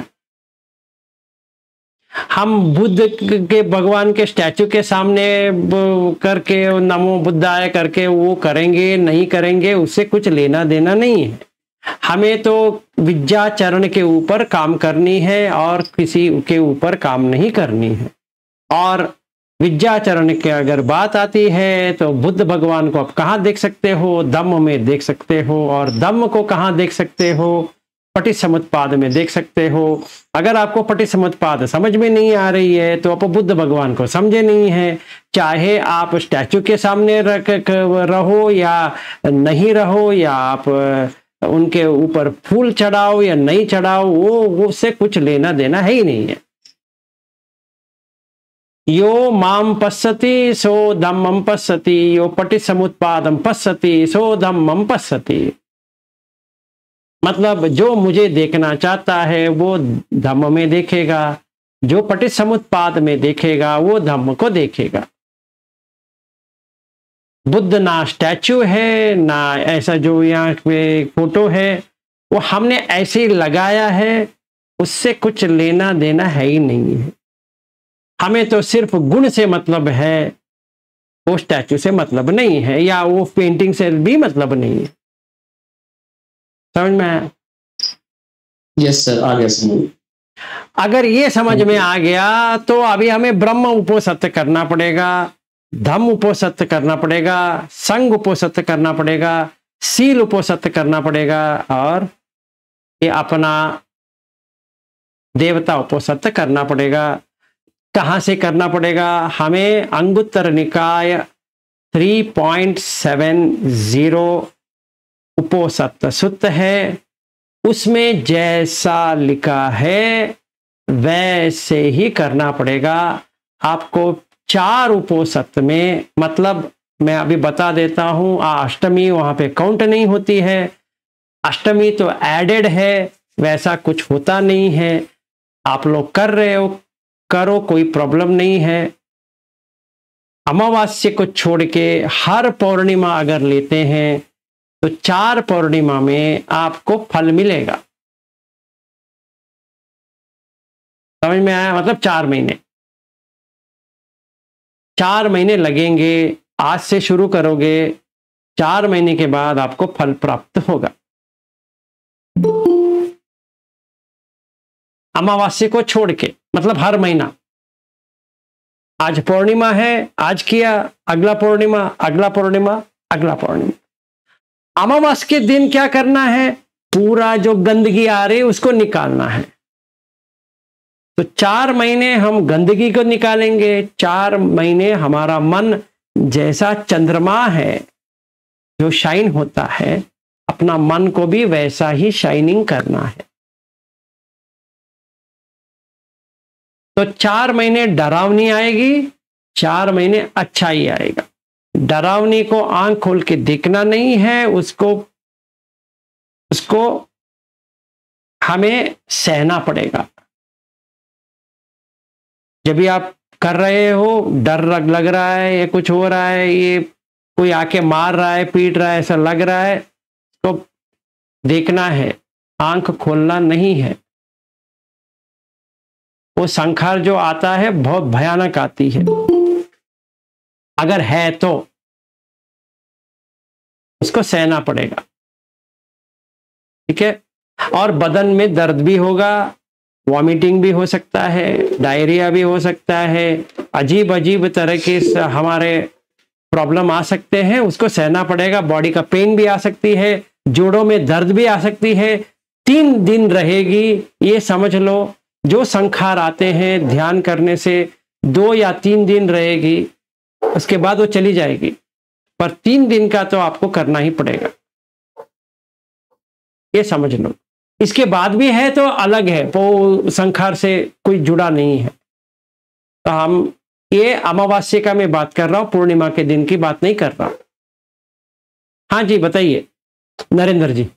A: हम बुद्ध के भगवान के स्टैचू के सामने करके नमो बुद्धाय करके वो करेंगे नहीं करेंगे, उससे कुछ लेना देना नहीं है। हमें तो विद्याचरण के ऊपर काम करनी है और किसी के ऊपर काम नहीं करनी है। और विद्याचरण की अगर बात आती है तो बुद्ध भगवान को आप कहाँ देख सकते हो? धम्म में देख सकते हो। और धम्म को कहाँ देख सकते हो? पटिसमुत्पाद में देख सकते हो। अगर आपको पटिसमुत्पाद समझ में नहीं आ रही है तो आप बुद्ध भगवान को समझे नहीं है। चाहे आप स्टैचू के सामने रख रहो या नहीं रहो, या आप उनके ऊपर फूल चढ़ाओ या नहीं चढ़ाओ, वो उससे कुछ लेना देना है ही नहीं है। यो माम पश्यति सो धम्मम पश्यति, यो पटिसमुत्पादम पश्यति सो धम्मम पश्यति। मतलब जो मुझे देखना चाहता है वो धम्म में देखेगा, जो पटिसमुत्पाद में देखेगा वो धम्म को देखेगा। बुद्ध ना स्टैचू है ना ऐसा जो यहाँ पे फोटो है, वो हमने ऐसे ही लगाया है, उससे कुछ लेना देना है ही नहीं है। हमें तो सिर्फ गुण से मतलब है, वो स्टैचू से मतलब नहीं है, या वो पेंटिंग से भी मतलब नहीं है। समझ में आया?
B: यस सर, आ गया समझ।
A: अगर ये समझ में आ गया तो अभी हमें ब्रह्म उपोषित करना पड़ेगा, धम्म उपोषित करना पड़ेगा, संघ उपोषित करना पड़ेगा, सील उपोषित करना पड़ेगा, और ये अपना देवता उपोषित करना पड़ेगा। कहाँ से करना पड़ेगा? हमें Anguttara Nikaya three point seven zero Uposatha Sutta है, उसमें जैसा लिखा है वैसे ही करना पड़ेगा आपको। चार उपोसत्त में, मतलब मैं अभी बता देता हूं, अष्टमी वहां पे काउंट नहीं होती है, अष्टमी तो एडेड है, वैसा कुछ होता नहीं है। आप लोग कर रहे हो, करो, कोई प्रॉब्लम नहीं है। अमावस्या को छोड़ के हर पौर्णिमा अगर लेते हैं तो चार पौर्णिमा में आपको फल मिलेगा। समझ में आया? मतलब चार महीने चार महीने लगेंगे। आज से शुरू करोगे, चार महीने के बाद आपको फल प्राप्त होगा। अमावस्या को छोड़ के, मतलब हर महीना। आज पूर्णिमा है, आज किया, अगला पूर्णिमा, अगला पूर्णिमा, अगला पूर्णिमा। अमावस्या के दिन क्या करना है? पूरा जो गंदगी आ रही है उसको निकालना है। तो चार महीने हम गंदगी को निकालेंगे। चार महीने हमारा मन जैसा चंद्रमा है जो शाइन होता है, अपना मन को भी वैसा ही शाइनिंग करना है। तो चार महीने डरावनी आएगी, चार महीने अच्छाई आएगा। डरावनी को आंख खोल के देखना नहीं है, उसको उसको हमें सहना पड़ेगा। जब भी आप कर रहे हो, डर लग रहा है, ये कुछ हो रहा है, ये कोई आके मार रहा है, पीट रहा है, ऐसा लग रहा है, तो देखना है, आंख खोलना नहीं है। वो संखार जो आता है बहुत भयानक आती है, अगर है तो उसको सहना पड़ेगा। ठीक है? और बदन में दर्द भी होगा, वॉमिटिंग भी हो सकता है, डायरिया भी हो सकता है, अजीब अजीब तरह के हमारे प्रॉब्लम आ सकते हैं, उसको सहना पड़ेगा। बॉडी का पेन भी आ सकती है, जोड़ों में दर्द भी आ सकती है। तीन दिन रहेगी, ये समझ लो। जो संखार आते हैं ध्यान करने से दो या तीन दिन रहेगी, उसके बाद वो चली जाएगी, पर तीन दिन का तो आपको करना ही पड़ेगा, ये समझ लो। इसके बाद भी है तो अलग है, वो संखार से कोई जुड़ा नहीं है। तो हम ये अमावस्या का मैं बात कर रहा हूं, पूर्णिमा के दिन की बात नहीं कर रहा। हाँ जी, बताइए नरेंद्र जी।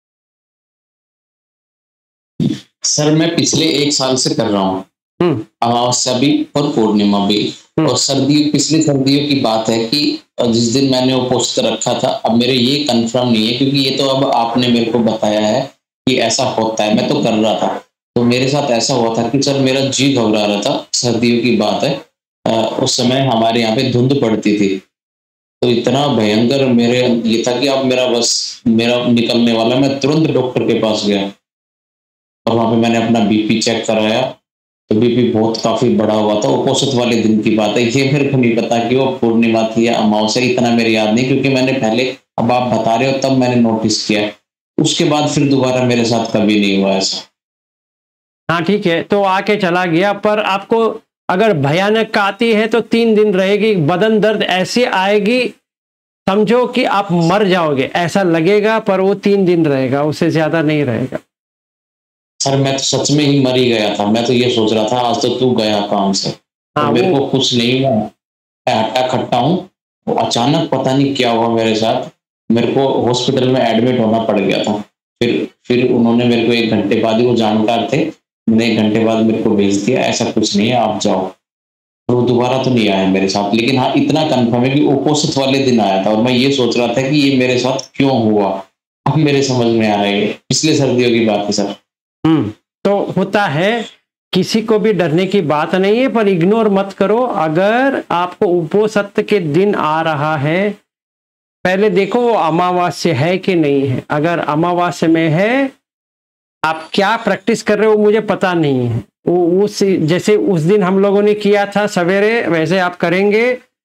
B: सर मैं पिछले एक साल से कर रहा हूँ, अमावस्या भी और पूर्णिमा भी। और सर्दी, पिछली सर्दियों की बात है कि जिस दिन मैंने वो पोस्ट रखा था, अब मेरे ये कंफर्म नहीं है, क्योंकि ये तो अब आपने मेरे को बताया है कि ऐसा होता है। मैं तो कर रहा था, तो मेरे साथ ऐसा हुआ था कि सर मेरा जी घबरा रहा था। सर्दियों की बात है, उस समय हमारे यहाँ पे धुंध पड़ती थी, तो इतना भयंकर मेरे ये था कि अब मेरा बस मेरा निकलने वाला। मैं तुरंत डॉक्टर के पास गया और वहाँ पे मैंने अपना बीपी चेक कराया, तो बीपी बहुत काफी बड़ा हुआ था। उपोषित वाले दिन की बात है, ये मेरे को नहीं पता कि वो पूर्णिमा थी या अमावस्या, इतना मेरे याद नहीं, क्योंकि मैंने पहले, अब आप बता रहे हो तब मैंने नोटिस किया। उसके बाद फिर दोबारा मेरे साथ कभी नहीं हुआ ऐसा।
A: हाँ ठीक है, तो आके चला गया, पर आपको अगर भयानक आती है तो तीन दिन रहेगी। बदन दर्द ऐसी आएगी, समझो कि आप मर जाओगे ऐसा लगेगा, पर वो तीन दिन रहेगा, उससे ज्यादा नहीं रहेगा।
B: सर मैं तो सच में ही मर ही गया था। मैं तो ये सोच रहा था आज तो तू गया काम से,
A: हाँ,
B: तो मेरे को कुछ नहीं हुआ, मैं हट्टा खट्टा हूँ। अचानक पता नहीं क्या हुआ मेरे साथ, मेरे को हॉस्पिटल में एडमिट होना पड़ गया था। फिर फिर उन्होंने मेरे को एक घंटे बाद ही, वो जानकार थे, मैंने एक घंटे बाद मेरे को भेज दिया, ऐसा कुछ नहीं है, आप जाओ। तो वो दोबारा तो नहीं आया मेरे साथ, लेकिन हाँ इतना कंफर्म है कि ओपोजिट वाले दिन आया था। और मैं ये सोच रहा था कि ये मेरे साथ क्यों हुआ, अब मेरे समझ में आ रहा है। पिछले सर्दियों की बात है सर।
A: हम्म तो होता है, किसी को भी डरने की बात नहीं है, पर इग्नोर मत करो। अगर आपको उपोषित के दिन आ रहा है, पहले देखो वो अमावस्या है कि नहीं है। अगर अमावस्या में है, आप क्या प्रैक्टिस कर रहे हो मुझे पता नहीं है। वो उस जैसे उस दिन हम लोगों ने किया था सवेरे, वैसे आप करेंगे,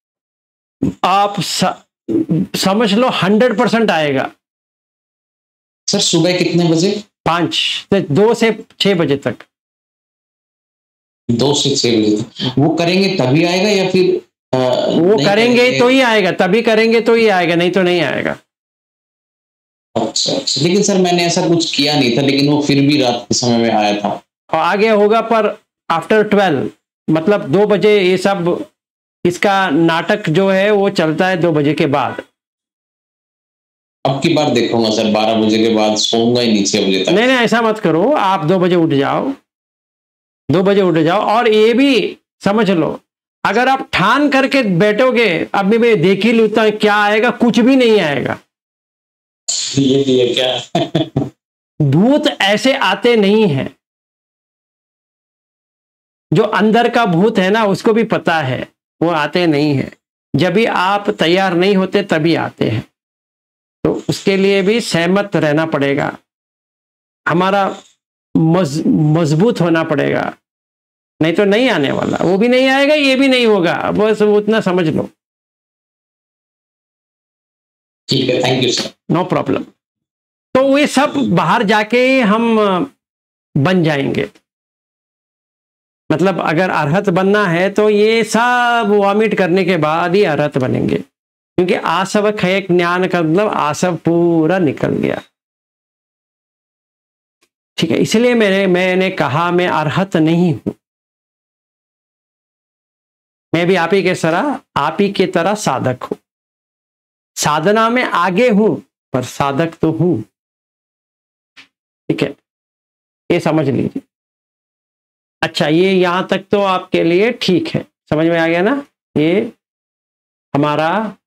A: आप स, समझ लो हंड्रेड परसेंट आएगा।
B: सर सुबह कितने बजे?
A: पांच से दो से छह बजे तक।
B: दो से छह बजे तक वो करेंगे तभी आएगा, या फिर
A: वो करेंगे तो ही आएगा, तभी करेंगे तो ही आएगा, नहीं तो नहीं आएगा।
B: अच्छा अच्छा, लेकिन सर मैंने ऐसा कुछ किया नहीं था, लेकिन वो फिर भी रात के समय में आया था।
A: और आगे होगा पर आफ्टर ट्वेल्व, मतलब दो बजे ये सब, इसका नाटक जो है वो चलता है दो बजे के बाद।
B: अब की बार देखूंगा सर, बारह बजे के बाद सोऊंगा ही नहीं, छह बजे तक।
A: नहीं नहीं ऐसा मत करो, आप दो बजे उठ जाओ, दो बजे उठ जाओ। और ये भी समझ लो, अगर आप ठान करके बैठोगे अभी मैं देख ही लूता क्या आएगा, कुछ भी नहीं आएगा।
B: ये भी है क्या?
A: भूत ऐसे आते नहीं हैं, जो अंदर का भूत है ना उसको भी पता है वो आते नहीं हैं। जब भी आप तैयार नहीं होते तभी आते हैं, तो उसके लिए भी सहमत रहना पड़ेगा, हमारा मज, मजबूत होना पड़ेगा, नहीं तो नहीं आने वाला। वो भी नहीं आएगा, ये भी नहीं होगा, बस उतना समझ लो।
B: ठीक है, thank you sir.
A: No problem. तो वे सब बाहर जाके हम बन जाएंगे, मतलब अगर अरहत बनना है तो ये सब वॉमिट करने के बाद ही अरहत बनेंगे, क्योंकि आसव खय ज्ञान का मतलब आसव पूरा निकल गया। ठीक है, इसलिए मैंने मैंने कहा मैं अरहत नहीं हूं, मैं भी आप ही के तरह आप ही की तरह साधक हूं, साधना में आगे हूं पर साधक तो हूं। ठीक है, ये समझ लीजिए। अच्छा, ये यहां तक तो आपके लिए ठीक है, समझ में आ गया ना। ये हमारा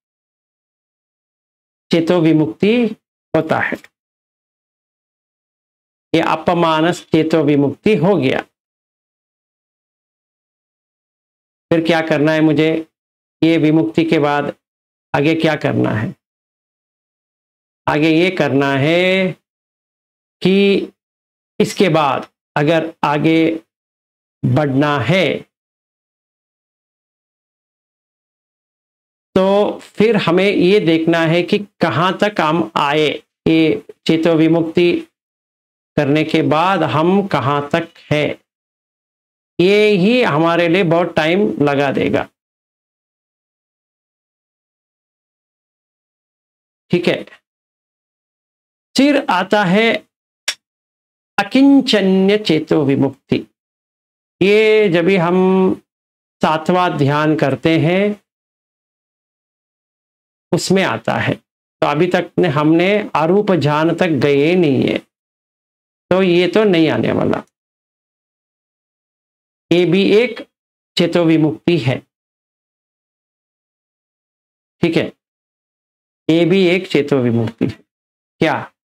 A: चेतो विमुक्ति होता है, ये अपमानस चेतो विमुक्ति हो गया। फिर क्या करना है मुझे, ये विमुक्ति के बाद आगे क्या करना है? आगे ये करना है कि इसके बाद अगर आगे बढ़ना है तो फिर हमें ये देखना है कि कहाँ तक हम आए। ये चेतो विमुक्ति करने के बाद हम कहाँ तक है, ये ही हमारे लिए बहुत टाइम लगा देगा। ठीक है, फिर आता है अकिंचन्य चेतो विमुक्ति। ये जब भी हम सातवां ध्यान करते हैं उसमें आता है, तो अभी तक ने हमने अरूप ध्यान तक गए नहीं है, तो ये तो नहीं आने वाला। ये भी एक चेतो विमुक्ति है। ठीक है, ये भी एक चेतो विमुक्ति है। क्या?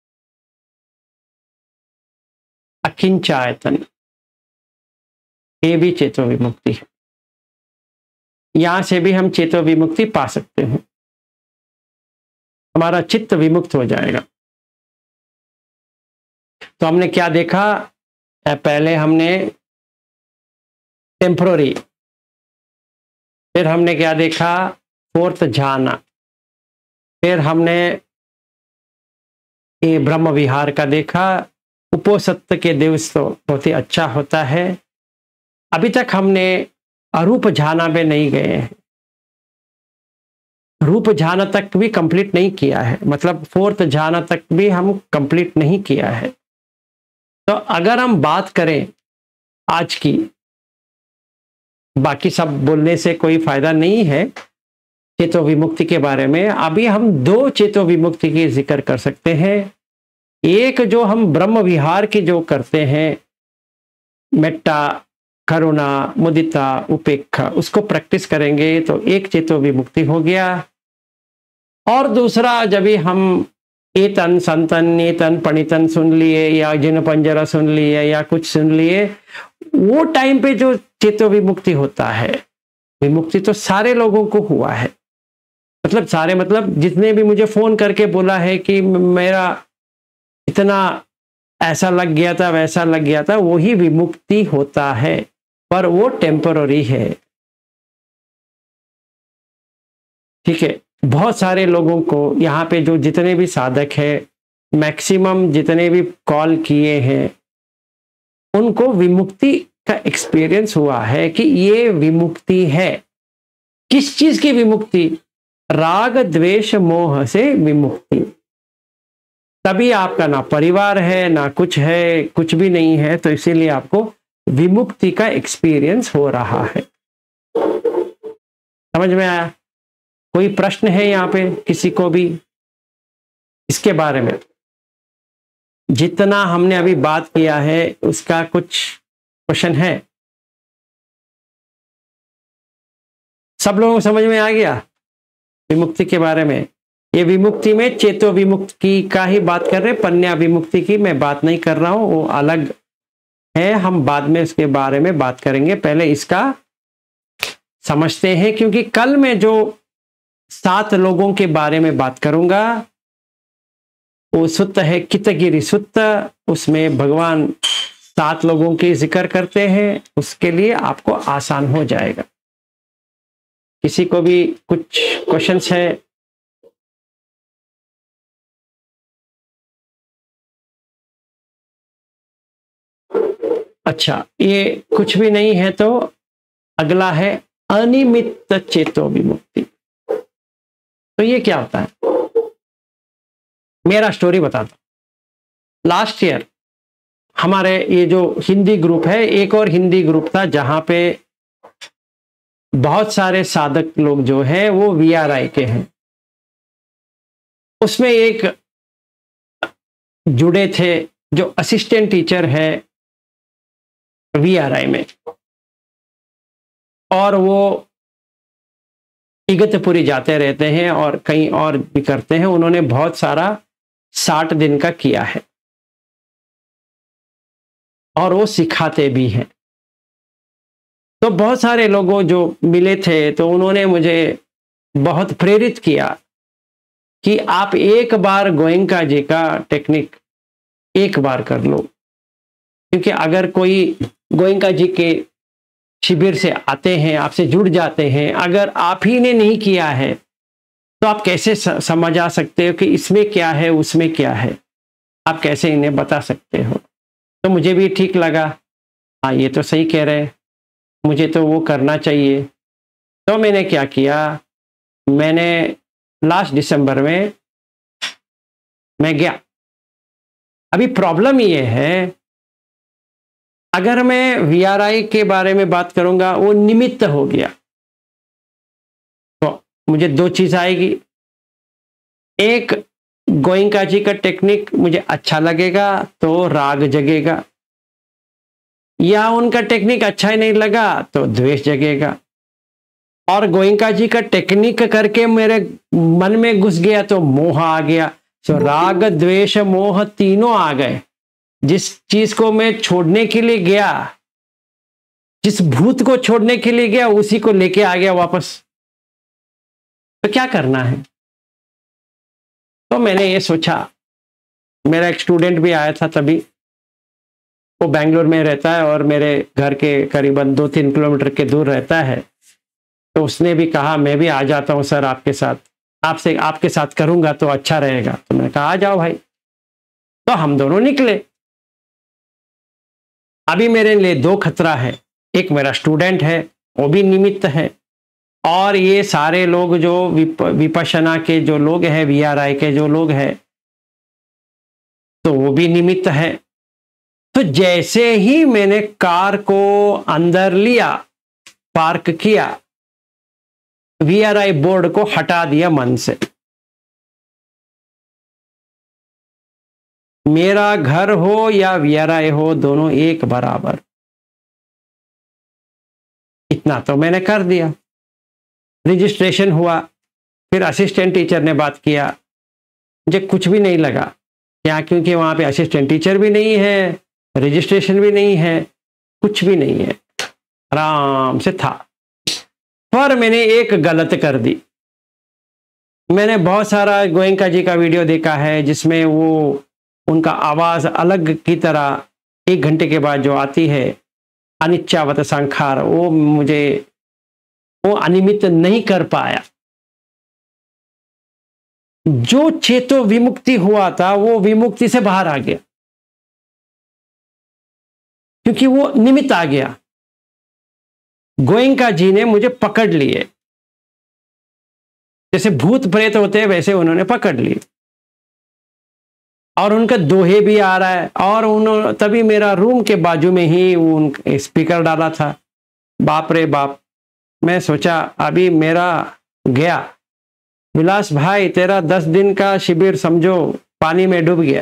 A: अकिंचायतन, ये भी चेतो विमुक्ति है। यहां से भी हम चेतो विमुक्ति पा सकते हैं, हमारा चित्त विमुक्त हो जाएगा। तो हमने क्या देखा, पहले हमने टेम्पररी, फिर हमने क्या देखा, फोर्थ ध्यान, फिर हमने ये ब्रह्म विहार का देखा। उपोसत्त के दिवस तो बहुत ही अच्छा होता है। अभी तक हमने अरूप ध्यान में नहीं गए हैं, रूप ध्यान तक भी कंप्लीट नहीं किया है, मतलब फोर्थ ध्यान तक भी हम कंप्लीट नहीं किया है। तो अगर हम बात करें आज की, बाकी सब बोलने से कोई फायदा नहीं है चेतो विमुक्ति के बारे में, अभी हम दो चेतो विमुक्ति की जिक्र कर सकते हैं। एक जो हम ब्रह्म विहार की जो करते हैं, मेट्टा, करुणा, मुदिता, उपेक्षा, उसको प्रैक्टिस करेंगे तो एक चेतो विमुक्ति हो गया। और दूसरा, जब भी हम एतन संतन एतन पणितन सुन लिए या जिन पंजरा सुन लिए या कुछ सुन लिए, वो टाइम पे जो चेतो विमुक्ति होता है, विमुक्ति तो सारे लोगों को हुआ है, मतलब सारे मतलब जितने भी मुझे फोन करके बोला है कि मेरा इतना ऐसा लग गया था वैसा लग गया था, वही विमुक्ति होता है, पर वो टेम्पररी है। ठीक है, बहुत सारे लोगों को यहाँ पे जो जितने भी साधक है, मैक्सिमम जितने भी कॉल किए हैं, उनको विमुक्ति का एक्सपीरियंस हुआ है कि ये विमुक्ति है। किस चीज की विमुक्ति? राग द्वेष मोह से विमुक्ति। तभी आपका ना परिवार है, ना कुछ है, कुछ भी नहीं है, तो इसीलिए आपको विमुक्ति का एक्सपीरियंस हो रहा है। समझ में आया? कोई प्रश्न है यहां पे किसी को भी इसके बारे में? जितना हमने अभी बात किया है उसका कुछ क्वेश्चन है? सब लोगों को समझ में आ गया विमुक्ति के बारे में? ये विमुक्ति में चेतो विमुक्ति का ही बात कर रहे हैं, पन्या विमुक्ति की मैं बात नहीं कर रहा हूं, वो अलग है, हम बाद में उसके बारे में बात करेंगे। पहले इसका समझते हैं, क्योंकि कल मैं जो सात लोगों के बारे में बात करूंगा वो सुत्त है कितगिरी सुत्त, उसमें भगवान सात लोगों की जिक्र करते हैं, उसके लिए आपको आसान हो जाएगा। किसी को भी कुछ क्वेश्चंस है? अच्छा, ये कुछ भी नहीं है तो अगला है अनिमित्त चेतो विमुक्ति। तो ये क्या होता है? मेरा स्टोरी बताता हूं। लास्ट ईयर हमारे ये जो हिंदी ग्रुप है, एक और हिंदी ग्रुप था जहां पे बहुत सारे साधक लोग जो हैं वो वी आर आई के हैं। उसमें एक जुड़े थे जो असिस्टेंट टीचर है वी आर आई में, और वो इगतपुरी जाते रहते हैं और कहीं और भी करते हैं। उन्होंने बहुत सारा साठ दिन का किया है और वो सिखाते भी हैं। तो बहुत सारे लोगों जो मिले थे तो उन्होंने मुझे बहुत प्रेरित किया कि आप एक बार गोयंका जी का टेक्निक एक बार कर लो, क्योंकि अगर कोई गोयंका जी के शिविर से आते हैं, आपसे जुड़ जाते हैं, अगर आप ही ने नहीं किया है तो आप कैसे समझ आ सकते हो कि इसमें क्या है उसमें क्या है? आप कैसे इन्हें बता सकते हो? तो मुझे भी ठीक लगा, हाँ ये तो सही कह रहे हैं, मुझे तो वो करना चाहिए। तो मैंने क्या किया, मैंने लास्ट दिसंबर में मैं गया। अभी प्रॉब्लम ये है, अगर मैं वी आर आई के बारे में बात करूंगा वो निमित्त हो गया, तो मुझे दो चीज आएगी। एक, गोयंका जी का टेक्निक मुझे अच्छा लगेगा तो राग जगेगा, या उनका टेक्निक अच्छा ही नहीं लगा तो द्वेष जगेगा। और गोयंका जी का टेक्निक करके मेरे मन में घुस गया तो मोह आ गया। तो राग द्वेष मोह तीनों आ गए। जिस चीज को मैं छोड़ने के लिए गया, जिस भूत को छोड़ने के लिए गया, उसी को लेके आ गया वापस। तो क्या करना है? तो मैंने ये सोचा, मेरा एक स्टूडेंट भी आया था तभी, वो बेंगलोर में रहता है और मेरे घर के करीबन दो तीन किलोमीटर के दूर रहता है। तो उसने भी कहा मैं भी आ जाता हूँ सर आपके साथ, आपसे आपके साथ करूंगा तो अच्छा रहेगा। तो मैंने कहा आ जाओ भाई। तो हम दोनों निकले। अभी मेरे लिए दो खतरा है, एक मेरा स्टूडेंट है वो भी निमित्त है, और ये सारे लोग जो विप, विपश्यना के जो लोग हैं, वी आर आई के जो लोग हैं, तो वो भी निमित्त है। तो जैसे ही मैंने कार को अंदर लिया, पार्क किया, वी आर आई बोर्ड को हटा दिया मन से। मेरा घर हो या वी आर आई हो, दोनों एक बराबर। इतना तो मैंने कर दिया। रजिस्ट्रेशन हुआ, फिर असिस्टेंट टीचर ने बात किया, मुझे कुछ भी नहीं लगा क्या, क्योंकि वहां पे असिस्टेंट टीचर भी नहीं है, रजिस्ट्रेशन भी नहीं है, कुछ भी नहीं है, आराम से था। पर मैंने एक गलत कर दी। मैंने बहुत सारा गोयंका जी का वीडियो देखा है जिसमें वो उनका आवाज अलग की तरह एक घंटे के बाद जो आती है, अनिच्छावत संखार, वो मुझे वो अनिमित नहीं कर पाया। जो चेतो विमुक्ति हुआ था वो विमुक्ति से बाहर आ गया, क्योंकि वो निमित्त आ गया। गोयंका जी ने मुझे पकड़ लिए जैसे भूत प्रेत होते हैं वैसे उन्होंने पकड़ लिए, और उनका दोहे भी आ रहा है। और उन्होंने तभी मेरा रूम के बाजू में ही उन स्पीकर डाला था। बाप रे बाप, मैं सोचा अभी मेरा गया, विलास भाई तेरा दस दिन का शिविर समझो पानी में डूब गया।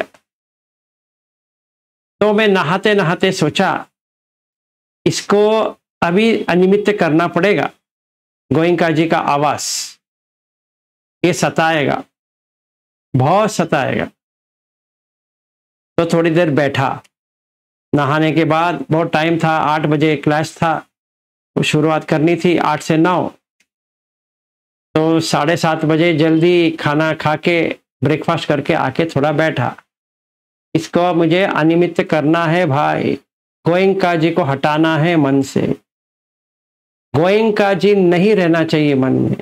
A: तो मैं नहाते नहाते सोचा इसको अभी अनिमित्त करना पड़ेगा। गोयंका जी का आवाज ये सताएगा, बहुत सताएगा। तो थोड़ी देर बैठा, नहाने के बाद बहुत टाइम था, आठ बजे क्लास था, वो शुरुआत करनी थी आठ से नौ। तो साढ़े सात बजे जल्दी खाना खा के ब्रेकफास्ट करके आके थोड़ा बैठा। इसको मुझे अनिमित्त करना है भाई, गोयंका जी को हटाना है मन से। गोयंका जी नहीं रहना चाहिए मन में,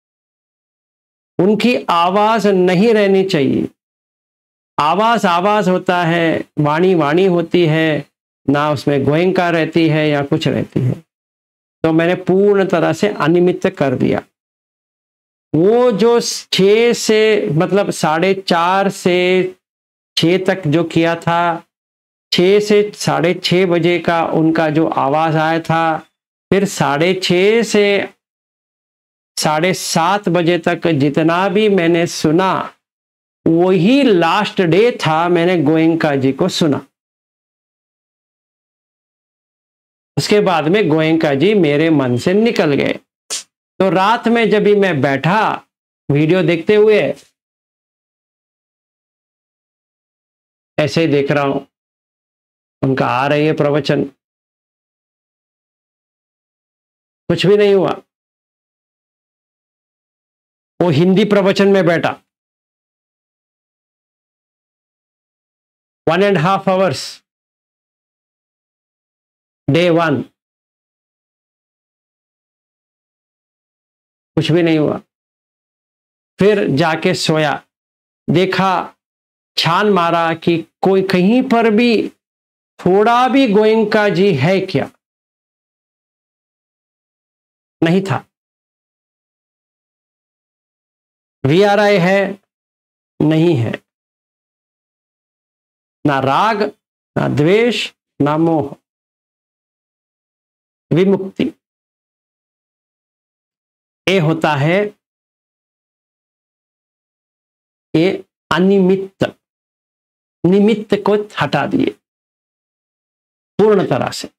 A: उनकी आवाज नहीं रहनी चाहिए। आवाज आवाज होता है, वाणी वाणी होती है, ना उसमें गोयंका रहती है या कुछ रहती है। तो मैंने पूर्ण तरह से अनिमित्त कर दिया। वो जो छः से मतलब साढ़े चार से छः तक जो किया था, छः से साढ़े छः बजे का उनका जो आवाज़ आया था, फिर साढ़े छः से साढ़े सात बजे तक जितना भी मैंने सुना वही लास्ट डे था मैंने गोयंका जी को सुना। उसके बाद में गोयंका जी मेरे मन से निकल गए। तो रात में जब भी मैं बैठा वीडियो देखते हुए, ऐसे ही देख रहा हूं, उनका आ रही है प्रवचन, कुछ भी नहीं हुआ। वो हिंदी प्रवचन में बैठा one and half hours, day one, कुछ भी नहीं हुआ। फिर जाके सोया, देखा, छान मारा कि कोई कहीं पर भी थोड़ा भी गोयंका जी है क्या, नहीं था। वी आर आई है, नहीं है। ना राग, ना द्वेष, ना मोह, विमुक्ति। ये होता है ये अनिमित्त, निमित्त को हटा दिए पूर्ण तरह से।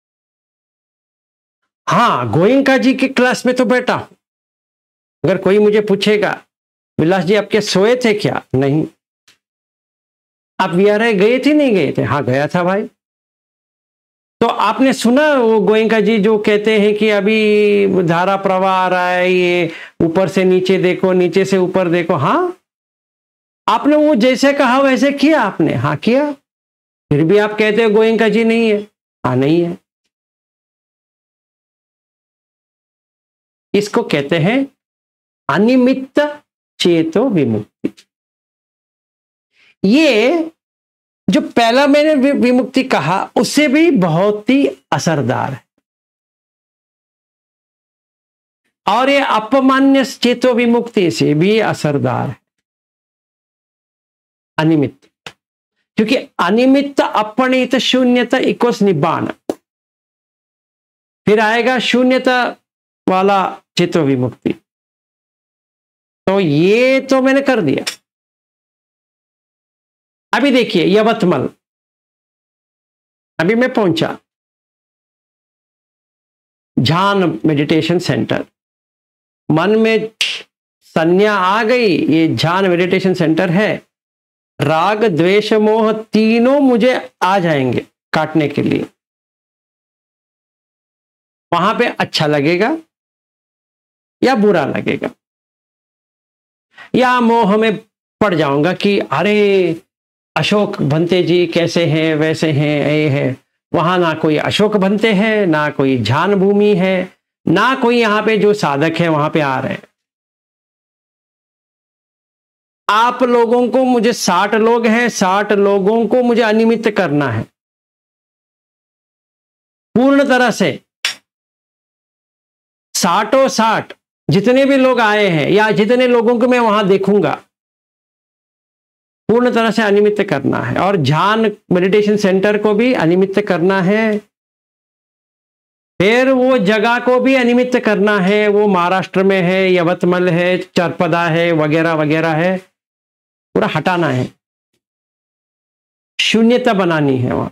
A: हाँ, गोयंका जी की क्लास में तो बैठा हूं। अगर कोई मुझे पूछेगा विलास जी आपके सोए थे क्या, नहीं। आप वी आर आई गए थे, नहीं गए थे, हाँ गया था भाई। तो आपने सुना वो गोयंका जी जो कहते हैं कि अभी धारा प्रवाह आ रहा है, ये ऊपर से नीचे देखो, नीचे से ऊपर देखो। हाँ, आपने वो जैसे कहा वैसे किया आपने, हाँ किया। फिर भी आप कहते हो गोयंका जी नहीं है, हाँ नहीं है। इसको कहते हैं अनिमित्त चेतो विमुक्ति। ये जो पहला मैंने विमुक्ति कहा उससे भी बहुत ही असरदार है, और ये अपमान्य चेतो विमुक्ति से भी असरदार है अनिमित्त। क्योंकि अनिमित्त अपणित शून्यता इक्वस निब्बाण, फिर आएगा शून्यता वाला चेतो विमुक्ति। तो ये तो मैंने कर दिया। अभी देखिए यवतमल, अभी मैं पहुंचा ध्यान मेडिटेशन सेंटर। मन में संज्ञा आ गई, ये ध्यान मेडिटेशन सेंटर है। राग द्वेष मोह तीनों मुझे आ जाएंगे काटने के लिए। वहां पे अच्छा लगेगा या बुरा लगेगा, या मोह में पड़ जाऊंगा कि अरे अशोक भंते जी कैसे हैं, वैसे हैं, ये है। वहां ना कोई अशोक भंते हैं, ना कोई ध्यान भूमि है, ना कोई यहां पे जो साधक है वहां पे आ रहे हैं। आप लोगों को, मुझे साठ लोग हैं, साठ लोगों को मुझे अनिमित्त करना है पूर्ण तरह से। साठों साठ जितने भी लोग आए हैं या जितने लोगों को मैं वहां देखूंगा, पूर्ण तरह से अनिमित्त करना है। और ध्यान मेडिटेशन सेंटर को भी अनिमित्त करना है, फिर वो जगह को भी अनिमित्त करना है। वो महाराष्ट्र में है, यवतमल है, चरपदा है, वगैरह वगैरह है, पूरा हटाना है, शून्यता बनानी है वहां,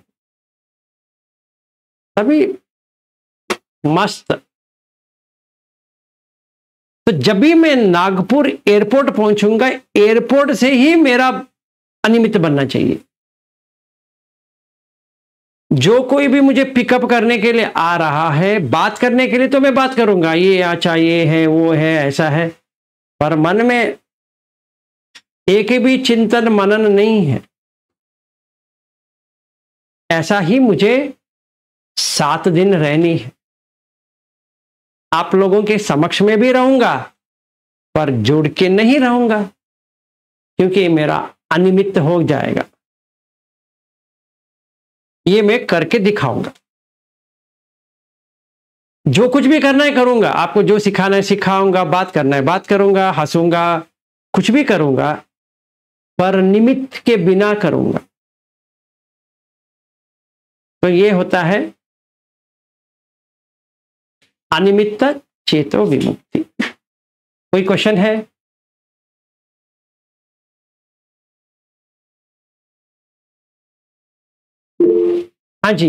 A: तभी मस्त। तो जब भी मैं नागपुर एयरपोर्ट पहुंचूंगा, एयरपोर्ट से ही मेरा अनिमित्त बनना चाहिए। जो कोई भी मुझे पिकअप करने के लिए आ रहा है, बात करने के लिए, तो मैं बात करूंगा, ये अच्छा, ये है, वो है, ऐसा है, पर मन में एक भी चिंतन मनन नहीं है। ऐसा ही मुझे सात दिन रहनी है। आप लोगों के समक्ष में भी रहूंगा, पर जुड़ के नहीं रहूंगा, क्योंकि मेरा अनिमित्त हो जाएगा। ये मैं करके दिखाऊंगा। जो कुछ भी करना है करूंगा, आपको जो सिखाना है सिखाऊंगा, बात करना है बात करूंगा, हंसूंगा, कुछ भी करूंगा, पर निमित्त के बिना करूंगा। तो ये होता है अनिमित्त चेतो विमुक्ति। कोई क्वेश्चन है? हाँ जी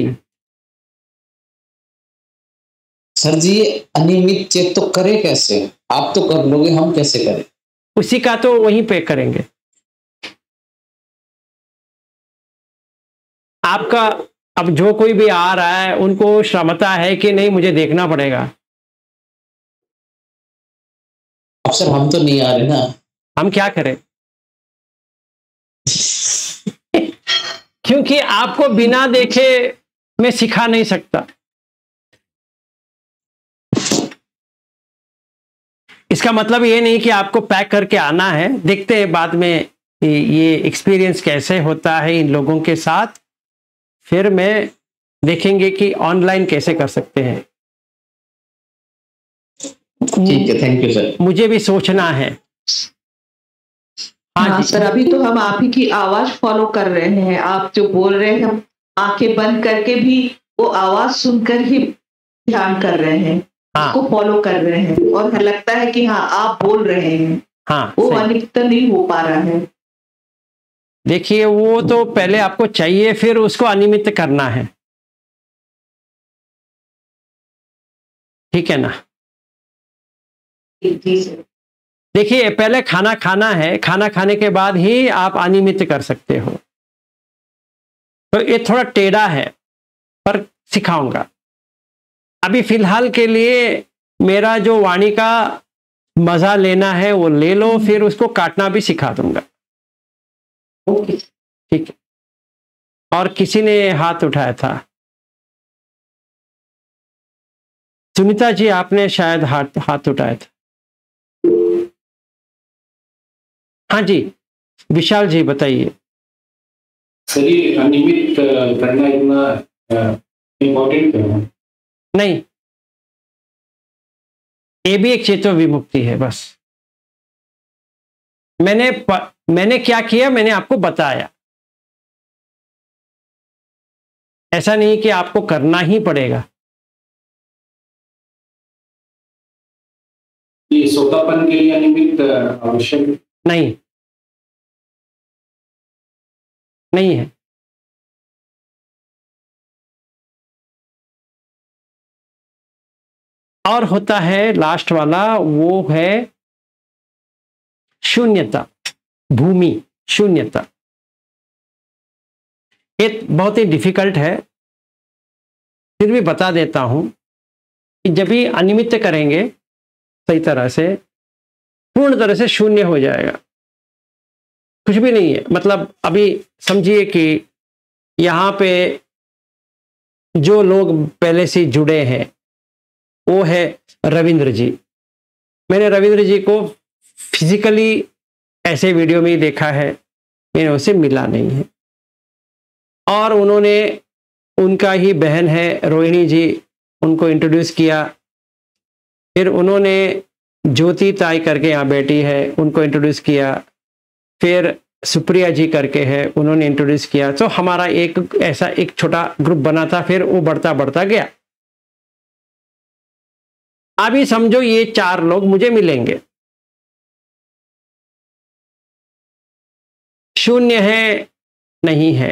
B: सर जी, ये अनियमित चेत तो करे कैसे? आप तो कर लोगे, हम कैसे करें?
A: उसी का तो वहीं पे करेंगे। आपका अब जो कोई भी आ रहा है, उनको क्षमता है कि नहीं, मुझे देखना पड़ेगा।
B: अब सर हम तो नहीं आ रहे ना,
A: हम क्या करें? क्योंकि आपको बिना देखे मैं सिखा नहीं सकता। इसका मतलब ये नहीं कि आपको पैक करके आना है। देखते हैं बाद में ये एक्सपीरियंस कैसे होता है इन लोगों के साथ, फिर मैं देखेंगे कि ऑनलाइन कैसे कर सकते हैं।
B: ठीक है, थैंक यू सर।
A: मुझे भी सोचना है।
C: हाँ, हाँ सर, अभी तो हम आप ही की आवाज फॉलो कर रहे हैं। आप जो बोल रहे हैं, हम आंखें बंद करके भी वो आवाज सुनकर ही ध्यान कर रहे हैं,
A: हाँ,
C: उसको फॉलो कर रहे हैं, और लगता है कि हाँ आप बोल रहे हैं।
A: हाँ,
C: वो अनिमित्त नहीं हो पा रहा है।
A: देखिए, वो तो पहले आपको चाहिए, फिर उसको अनिमित्त करना है। ठीक है ना?
C: जी सर।
A: देखिए, पहले खाना खाना है, खाना खाने के बाद ही आप अनिमित्त कर सकते हो। तो ये थोड़ा टेढ़ा है, पर सिखाऊंगा। अभी फिलहाल के लिए मेरा जो वाणी का मजा लेना है वो ले लो, फिर उसको काटना भी सिखा दूंगा।
C: ओके,
A: ठीक है। और किसी ने हाथ उठाया था, सुनीता जी, आपने शायद हाथ हाथ उठाया था। हाँ जी, विशाल जी बताइए।
D: सर, ये अनियमित करना इतना इम्पोर्टेंट क्यों है?
A: नहीं, ये भी एक चेतो विमुक्ति है। बस मैंने प, मैंने क्या किया, मैंने आपको बताया। ऐसा नहीं कि आपको करना ही पड़ेगा।
D: ये सोतापन के लिए अनियमित आवश्यक
A: नहीं, नहीं है। और होता है लास्ट वाला, वो है शून्यता, भूमि शून्यता। ये बहुत ही डिफिकल्ट है, फिर भी बता देता हूं कि जब भी अनिमित्त करेंगे सही तरह से, पूर्ण तरह से शून्य हो जाएगा, कुछ भी नहीं है। मतलब अभी समझिए कि यहाँ पे जो लोग पहले से जुड़े हैं, वो है रविंद्र जी। मैंने रविंद्र जी को फिजिकली ऐसे वीडियो में ही देखा है, मैंने उसे मिला नहीं है। और उन्होंने, उनका ही बहन है रोहिणी जी, उनको इंट्रोड्यूस किया। फिर उन्होंने ज्योति ताई करके यहाँ बैठी है, उनको इंट्रोड्यूस किया। फिर सुप्रिया जी करके है, उन्होंने इंट्रोड्यूस किया। तो हमारा एक ऐसा एक छोटा ग्रुप बना था, फिर वो बढ़ता बढ़ता गया। अभी समझो ये चार लोग मुझे मिलेंगे, शून्य है नहीं है।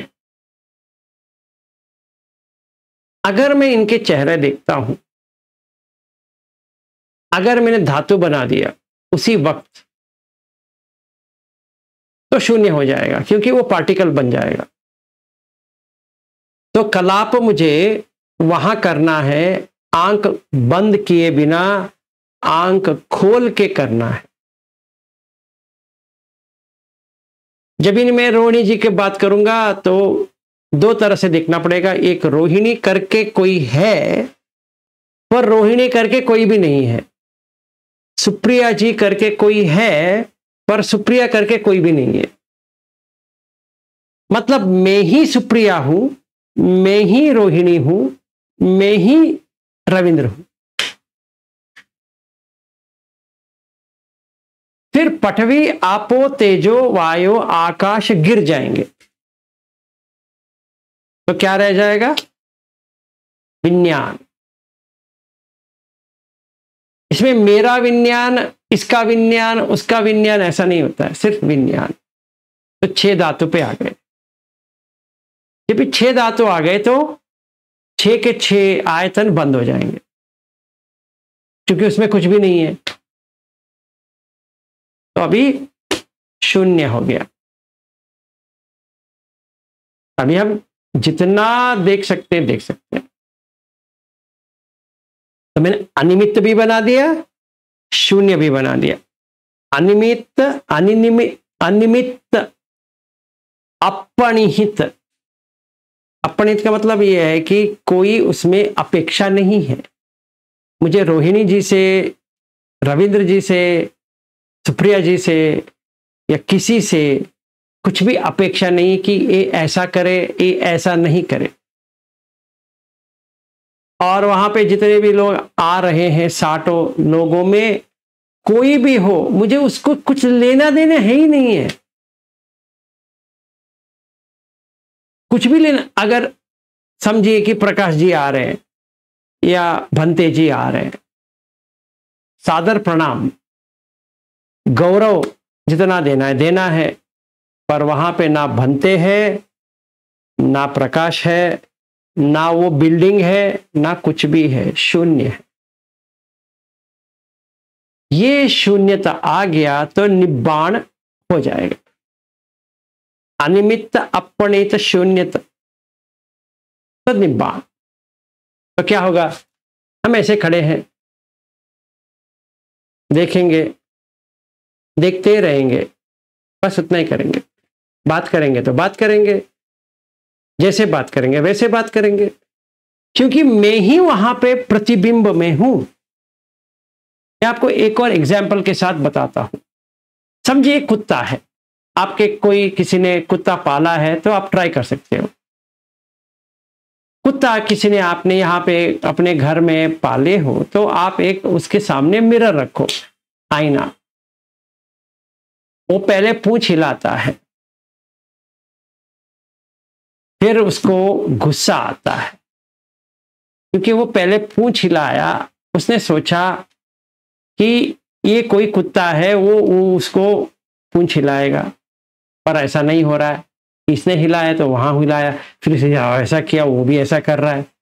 A: अगर मैं इनके चेहरे देखता हूं, अगर मैंने धातु बना दिया उसी वक्त, तो शून्य हो जाएगा, क्योंकि वो पार्टिकल बन जाएगा। तो कलाप मुझे वहां करना है, आंख बंद किए बिना आंख खोल के करना है। जब इन मैं रोहिणी जी की बात करूंगा तो दो तरह से देखना पड़ेगा। एक, रोहिणी करके कोई है पर रोहिणी करके कोई भी नहीं है। सुप्रिया जी करके कोई है पर सुप्रिया करके कोई भी नहीं है। मतलब मैं ही सुप्रिया हूं, मैं ही रोहिणी हूं, मैं ही रविंद्र हूं। फिर पृथ्वी, आपो, तेजो, वायु, आकाश गिर जाएंगे, तो क्या रह जाएगा? विज्ञान। इसमें मेरा विज्ञान, इसका विज्ञान, उसका विज्ञान ऐसा नहीं होता है, सिर्फ विज्ञान। तो छह धातु पे आ गए। जब भी छह धातु आ गए तो छह के छह आयतन बंद हो जाएंगे, क्योंकि उसमें कुछ भी नहीं है। तो अभी शून्य हो गया। अभी हम जितना देख सकते हैं देख सकते हैं। तो मैंने अनिमित्त भी बना दिया, शून्य भी बना दिया। अनिमित्त, अनिनिमित, अनिमित्त, अपनिहित। अपनिहित का मतलब यह है कि कोई उसमें अपेक्षा नहीं है। मुझे रोहिणी जी से, रविंद्र जी से, सुप्रिया जी से या किसी से कुछ भी अपेक्षा नहीं कि ये ऐसा करे, ये ऐसा नहीं करे। और वहां पे जितने भी लोग आ रहे हैं, साठों लोगों में कोई भी हो, मुझे उसको कुछ लेना देना है ही नहीं है। कुछ भी लेना, अगर समझिए कि प्रकाश जी आ रहे हैं या भंते जी आ रहे हैं, सादर प्रणाम, गौरव जितना देना है देना है। पर वहां पे ना भंते है, ना प्रकाश है, ना वो बिल्डिंग है, ना कुछ भी है, शून्य है। ये शून्यता आ गया तो निब्बाण हो जाएगा। अनिमित्त, अपनित, शून्यता, तो निब्बाण। तो क्या होगा? हम ऐसे खड़े हैं, देखेंगे, देखते रहेंगे, बस उतना ही करेंगे। बात करेंगे तो बात करेंगे, जैसे बात करेंगे वैसे बात करेंगे, क्योंकि मैं ही वहां पे प्रतिबिंब में हूं। मैं आपको एक और एग्जाम्पल के साथ बताता हूं। समझिए कुत्ता है, आपके कोई किसी ने कुत्ता पाला है तो आप ट्राई कर सकते हो। कुत्ता किसी ने, आपने यहाँ पे अपने घर में पाले हो, तो आप एक उसके सामने मिरर रखो, आईना। वो पहले पूंछ हिलाता है, फिर उसको गुस्सा आता है, क्योंकि वो पहले पूंछ हिलाया। उसने सोचा कि ये कोई कुत्ता है, वो, वो उसको पूंछ हिलाएगा, पर ऐसा नहीं हो रहा है। इसने हिलाया तो वहां हिलाया, फिर इसे ऐसा किया, वो भी ऐसा कर रहा है।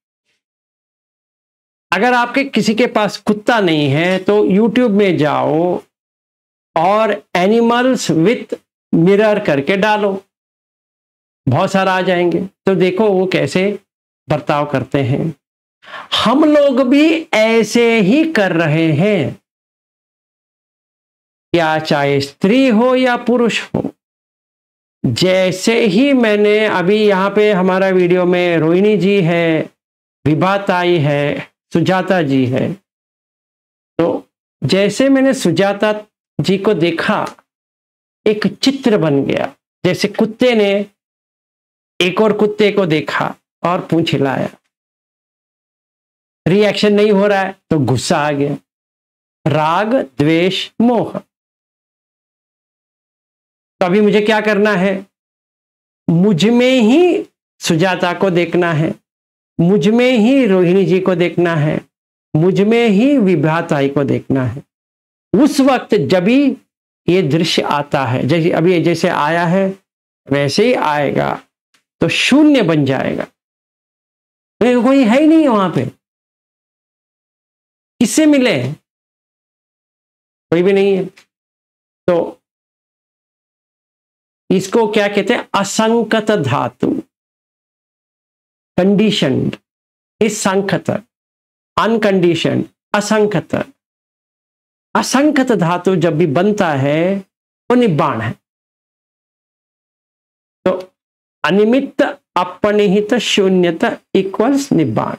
A: अगर आपके किसी के पास कुत्ता नहीं है तो यूट्यूब में जाओ और एनिमल्स विथ मिरर करके डालो, बहुत सारा आ जाएंगे। तो देखो वो कैसे बर्ताव करते हैं। हम लोग भी ऐसे ही कर रहे हैं, या चाहे स्त्री हो या पुरुष हो। जैसे ही मैंने अभी यहाँ पे हमारा वीडियो में रोहिणी जी है, विभा ताई है, सुजाता जी है, तो जैसे मैंने सुजाता जी को देखा, एक चित्र बन गया। जैसे कुत्ते ने एक और कुत्ते को देखा और पूंछ हिलाया, रिएक्शन नहीं हो रहा है तो गुस्सा आ गया। राग द्वेष मोह। तो अभी मुझे क्या करना है, मुझ में ही सुजाता को देखना है, मुझ में ही रोहिणी जी को देखना है, मुझ में ही विभाताई को देखना है। उस वक्त जब भी ये दृश्य आता है, जैसे अभी जैसे आया है वैसे ही आएगा, तो शून्य बन जाएगा, कोई है ही नहीं वहां पे। किससे मिले, कोई भी नहीं है। तो इसको क्या कहते हैं, असंकत धातु, कंडीशनड इज संकत, अनकंडीशन असंकत। असंकत धातु जब भी बनता है वो निब्बाण है। तो अनिमित्त अपनिहित शून्यता इक्वल्स निब्बाण।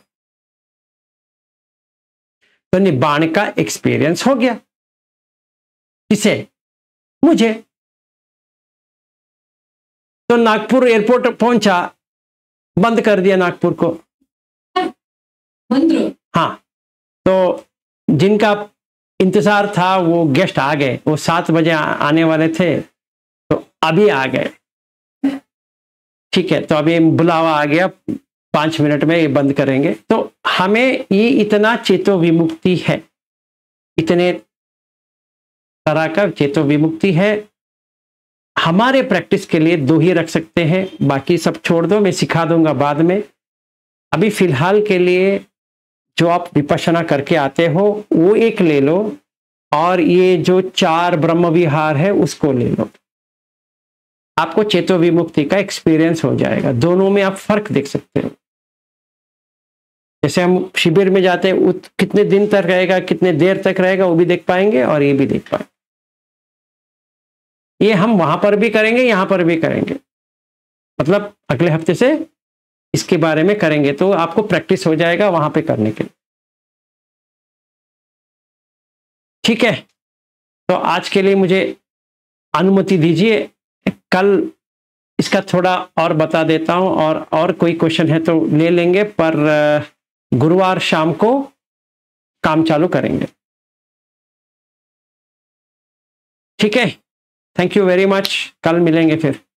A: तो निब्बाण का एक्सपीरियंस हो गया। किसे, मुझे। तो नागपुर एयरपोर्ट पहुंचा, बंद कर दिया नागपुर को। हाँ, तो जिनका इंतजार था वो गेस्ट आ गए, वो सात बजे आने वाले थे, तो अभी आ गए। ठीक है, तो अभी बुलावा आ गया, पांच मिनट में ये बंद करेंगे। तो हमें ये इतना चेतो विमुक्ति है, इतने तरह का चेतो विमुक्ति है। हमारे प्रैक्टिस के लिए दो ही रख सकते हैं, बाकी सब छोड़ दो, मैं सिखा दूंगा बाद में। अभी फिलहाल के लिए जो आप विपश्यना करके आते हो वो एक ले लो, और ये जो चार ब्रह्म विहार है उसको ले लो। आपको चेतो विमुक्ति का एक्सपीरियंस हो जाएगा। दोनों में आप फर्क देख सकते हो। जैसे हम शिविर में जाते हैं, कितने दिन तक रहेगा, कितने देर तक रहेगा, वो भी देख पाएंगे और ये भी देख पाएंगे। ये हम वहां पर भी करेंगे, यहां पर भी करेंगे। मतलब अगले हफ्ते से इसके बारे में करेंगे, तो आपको प्रैक्टिस हो जाएगा वहां पे करने के लिए। ठीक है, तो आज के लिए मुझे अनुमति दीजिए। कल इसका थोड़ा और बता देता हूं, और और कोई क्वेश्चन है तो ले लेंगे, पर गुरुवार शाम को काम चालू करेंगे। ठीक है, थैंक यू वेरी मच। कल मिलेंगे फिर।